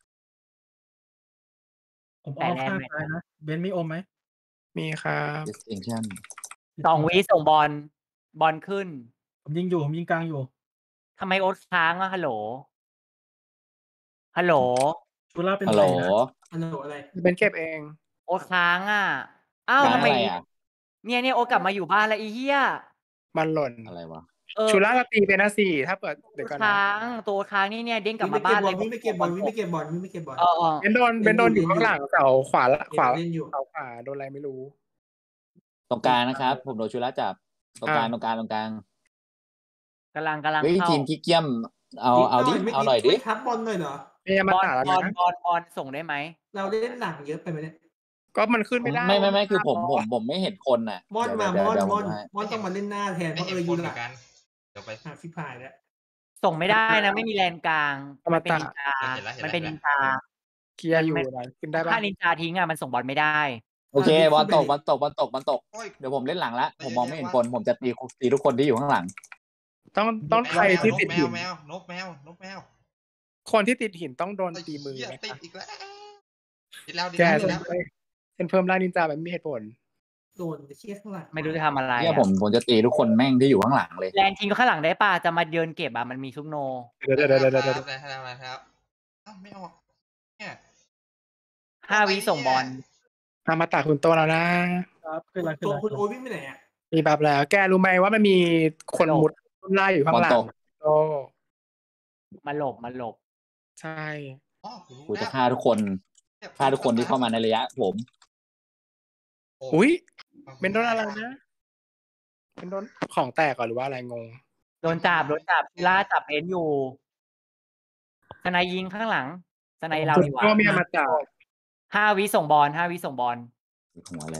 ผมแต่เอาแลนข้างไม่ซ้ายนะเบนมีอมไหมมีครับ distinction สองวิส่งบอลบอลขึ้นผมยิงอยู่ผมยิงกลางอยู่ทำไมโอ๊ตค้างอะฮัลโหลฮัลโหลชูล่าเป็นฮัลโหลใครนะอันโหนอะไรเป็นเก็บเองโอ๊ตค้างอ่ะอ้าวค้างทำไมอะไรอ่ะเนี่ยเนี่ยโอ๊ตกลับมาอยู่บ้านแล้วอีเหี้ยมันหล่นอะไรวะเออชูล่าตีเป็นนะสี่ถ้าเปิดเดี๋ยวก่อนนะค้างตัวค้างนี่เนี่ยเด้งกลับวิ่งไปมาเก็บ้าบนบเลอย ลวิ่งไปเก็บบอลวิ่งไปเก็บบอลวิ่งไปเก็บบอลเออเออเบนโดนเบนโดนอยู่ข้างหลังเสาขวาละขวาเล่นอยู่เสาขวาโดนอะไรไม่รู้ตรงกลางนะครับ ผมโดนชูระจับ ตรงกลางอ่าตรงกลางตรงกลางกำลังกำลังเฮ้ยเข้าทีมขี้เกียจเอาเอาดิไม่เอาหน่อยดิไม่ทับบอลหน่อยเหรอมีอมาบอลตะแล้วบอลนะบอลบอลส่งได้ไหมเราเล่นหลังเยอะไปไหมเนี่ยก็มันขึ้นไม่ได้ไม่ไม่ไม่คือผมผมผมไม่เห็นคนน่ะมอนเดี๋ยวมาเดี๋มยวอนเดี๋ยวมผอนมให้มอนต้องมาเล่นหน้าแทนเพไม่ราะเอเห็นอคยูนเหหมืลัอง นกัน เดี๋ยวไปหาฟิพายแล้วส่งไม่ได้นะไม่มีแลนกลางอมมันเป็นตะนินจาเห็นแล้วเห็นแล้วมันเป็นนินจาเคลียร์อยู่มันนะขึ้นได้ปะถ้านินจาทิ้งอ่ะมันส่งบอลไม่ได้โอเคอ่าบอลตกขึ้นไปดิบอลตกบอลตกบอลตกโอ้ยเดี๋ยวผมเล่นหลังละไม่ผมมองไม่เห็นเรียกคว่าน ผมจะตีตีทุกคนที่อยู่ข้างหลังต้องต้องแมใครวที่นกติดแมหิวน แมวนกแมวนกแมวคนที่ติดหินต้องโดนไอ้ตีมือเหี้ยนะติดคะอีกแล้วติดแล้วติดแกแล้วติดฉันแล้วฉันเพิ่มล่านินจาแบบไม่มีเหตุผลโดนเชี่ยข้างหลังไม่รู้จะทำอะไรเนี่ยอะผมผมจะตีทุกคนแม่งที่อยู่ข้างหลังเลยแลนทิ้งก็ข้างหลังได้ป่ะจะมาเดินเก็บอ่ะมันมีซุปโนเดี๋ยวเดี๋ยวเดี๋ยวเดี๋ยวคเดี๋รัยวบได้ครับได้ครับอ้าวไม่ออกเนี่ยห้าวิส่งบอลอมาตะคุณโตแล้วนะครับขึ้นแล้วขึ้นตัวแล้วคุณโอ๊ตวิ่งไปไหนอ่ะมีบับแล้ว แกรู้ไหมว่ามันมีคนมุดไล่อยู่ข้างหลับอลตงกโตมาหลบมาหลบใช่อ๋อกูรู้กูจะแล้วฆ่าทุกคนฆ่าทุกคนที่เข้ามาในระยะผมโอ้อุ้ยเป็นโดนอะไรนะเป็นโดนของแตกก่อนหรือว่าอะไรงงโดนจับโดนจับชูล่าจับเอ็นอยู่สไนยิงข้างหลังสไนเราคุณดีกว่าโตมีอมาตะห้าวิส่งบอลห้าวิส่งบอลหัวเลย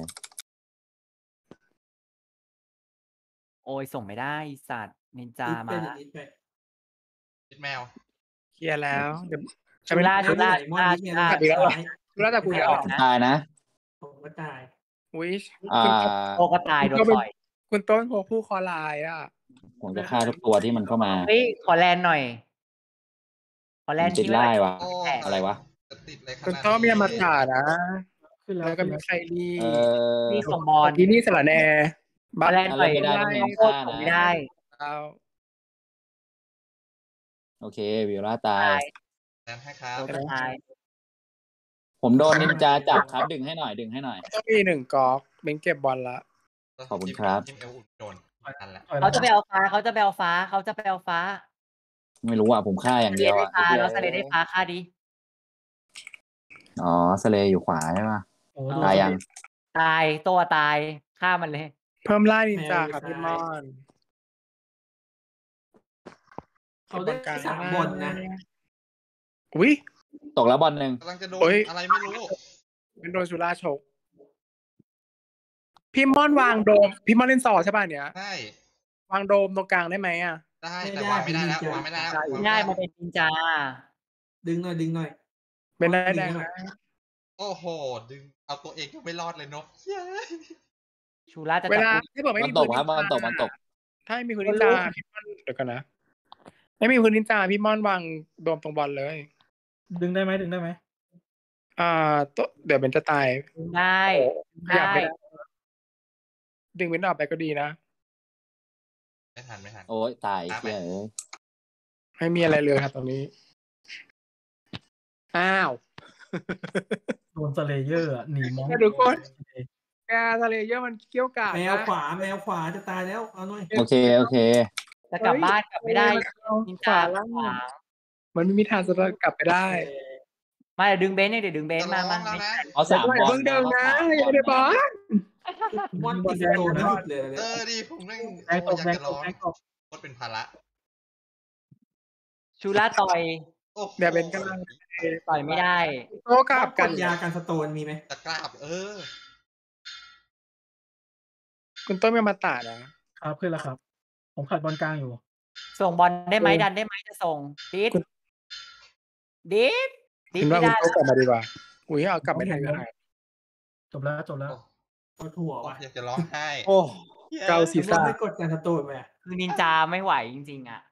โอ้ยส่งไม่ได้อีสัตว์นินจานิดไปมานิดไปติดแมวเคลียร์แล้วเดี๋ยวชูล่าแล้ชูวที่ล่าไหนชูมอนล่านิดชูเนี่ยล่าตัดอีกแล้วเหรอซ้ายรู้แล้วแต่กูไม่จะออออก กนะตายนะผมก็ตายอุ้ยอ่าโอก็ตายโดนต่อยคุณต้นโพผู้คอลายอ่ะผมจะฆ่าทุกตัวที่มันเข้ามาเฮ้ยขอแลนหน่อย ขอแลนติดทิ้งไล่ไว้ว่ะโอ้อะไรวะจะติดเลยขนาดคุณนี้โตมีอมาตะนะขึ้นแล้วแล้วก็ขึ้นมีแล้วไคลีเออนี่ส่งบอลที่นี่สระแหนขอแลนหน่อยไม่ได้ต้องมีโคตรส่งไม่ได้เอาโอเควิโอลาตายตายแทนให้ครับโดนก็ตายผมโดนนินจาจับครับ ดึงให้หน่อยดึงให้หน่อยต้องมีหนึ่งก๊อกเบนเก็บบอลละขอบคุณครับทีมเอลอุ่นโดนทันแล้วถอยเขาจะไปเอาฟ้าเขาจะไปเอาฟ้าเขาจะไปเอาฟ้าไม่รู้อ่ะผมฆ่าอย่างสเลเดียวได้อ่ะฟ้าแล้วสเลได้ฟ้าค่าดีอ๋อสเลอยู่ขวาใช่ปะโอ้โหตายยังตายตัวตายฆ่ามันเลยเพิ่มล่านินจาครับพี่มอนเขาได้สามบอลนะอุ้ยตกแล้วบอลหนึ่งกำลังจะโดนเฮ้ยอะไรไม่รู้เป็นโดนสุราชกพี่มอนวางโดมพี่มอนเล่นซอใช่ป่ะเนี้ยใช่วางโดมตรงกลางได้ไหมอ่ะได้ไม่แต่ได้วางไม่ได้แล้วไม่ได้วางไม่ได้แล้วไม่วางได้ไม่มันเป็นนินจาดึงหน่อยดึงหน่อยเป็นได้แดงดึงหน่นะอยโอ้โห ดึงเอาตัวเองก็ไม่รอดเลยเนาะเย้ยชูล่าจะเวจับลากูที่บอกไม่บอลมีตพื้กนครับบอลตกบอลตกถ้าไม่มีพื้นนินจาพี่มอนเดี๋ยวกันนะไม่มีพื้นนินจาพี่มอนวางโดมตรงบอลเลยดึงได้ไหมดึงได้ไหมอ่าตัวเดี๋ยวเบนจะตายได้ขยับได้ไม่ได้ดึงเบนออกไปก็ดีนะไม่ทันไม่ทันโอ้ยตายเชี่ยเอ้ยไม่มีอะไรเลยครับตรงนี้ อ้าวโดนสเลเยอร์อะหนีมองทุกคน แกทะเลเยอะมันเกี้ยวกาดแมนะวขวาแมวขวาจะตายแล้วเอาหน่อยโอเคโอเคจะกลับบ้านกลับไม่ได้เอานินขวาจาล่างขวามันไม่มีทางจะกลับไปได้มาเดี๋ยวดึงเบนซ์เนี่ยเดี๋ยวดึงเบนจะซ์ร้มาองมาแล้วนะเอาสามอย่าเพิ่งเดินนะอย่าได้บอกมอนติดโตไม่หยุดเลยเออดีผมแม่งแดงตกอยากแดงจะตร้กองแดงตกว่าเป็นภาระชูล่าต่อยโอ้โหเดี๋ยวเป็นกำลังต่อยไม่ได้โต้กลับกกันดยากันสโตนมีไหมตะกราบเออคุณโต้ไม่มาตัดนะครับขึ้นแล้วครับ ผมขัดบอลกลางอยู่ส่งบอลได้ไหมเออดันได้ไหมจะส่งดิดคุณดิดดิดคุณไม่ว่าคุณได้โต้กลับมาดีกว่าอุ้ยเอากลับไม่ทันก็หายจบแล้วจบแล้วกดหัวว่ะอยากจะร้องไห้โอ้เกาศีรแล้วษะไม่กดกันสโตนไหมคือนินจาไม่ไหวจริงๆอ่ะ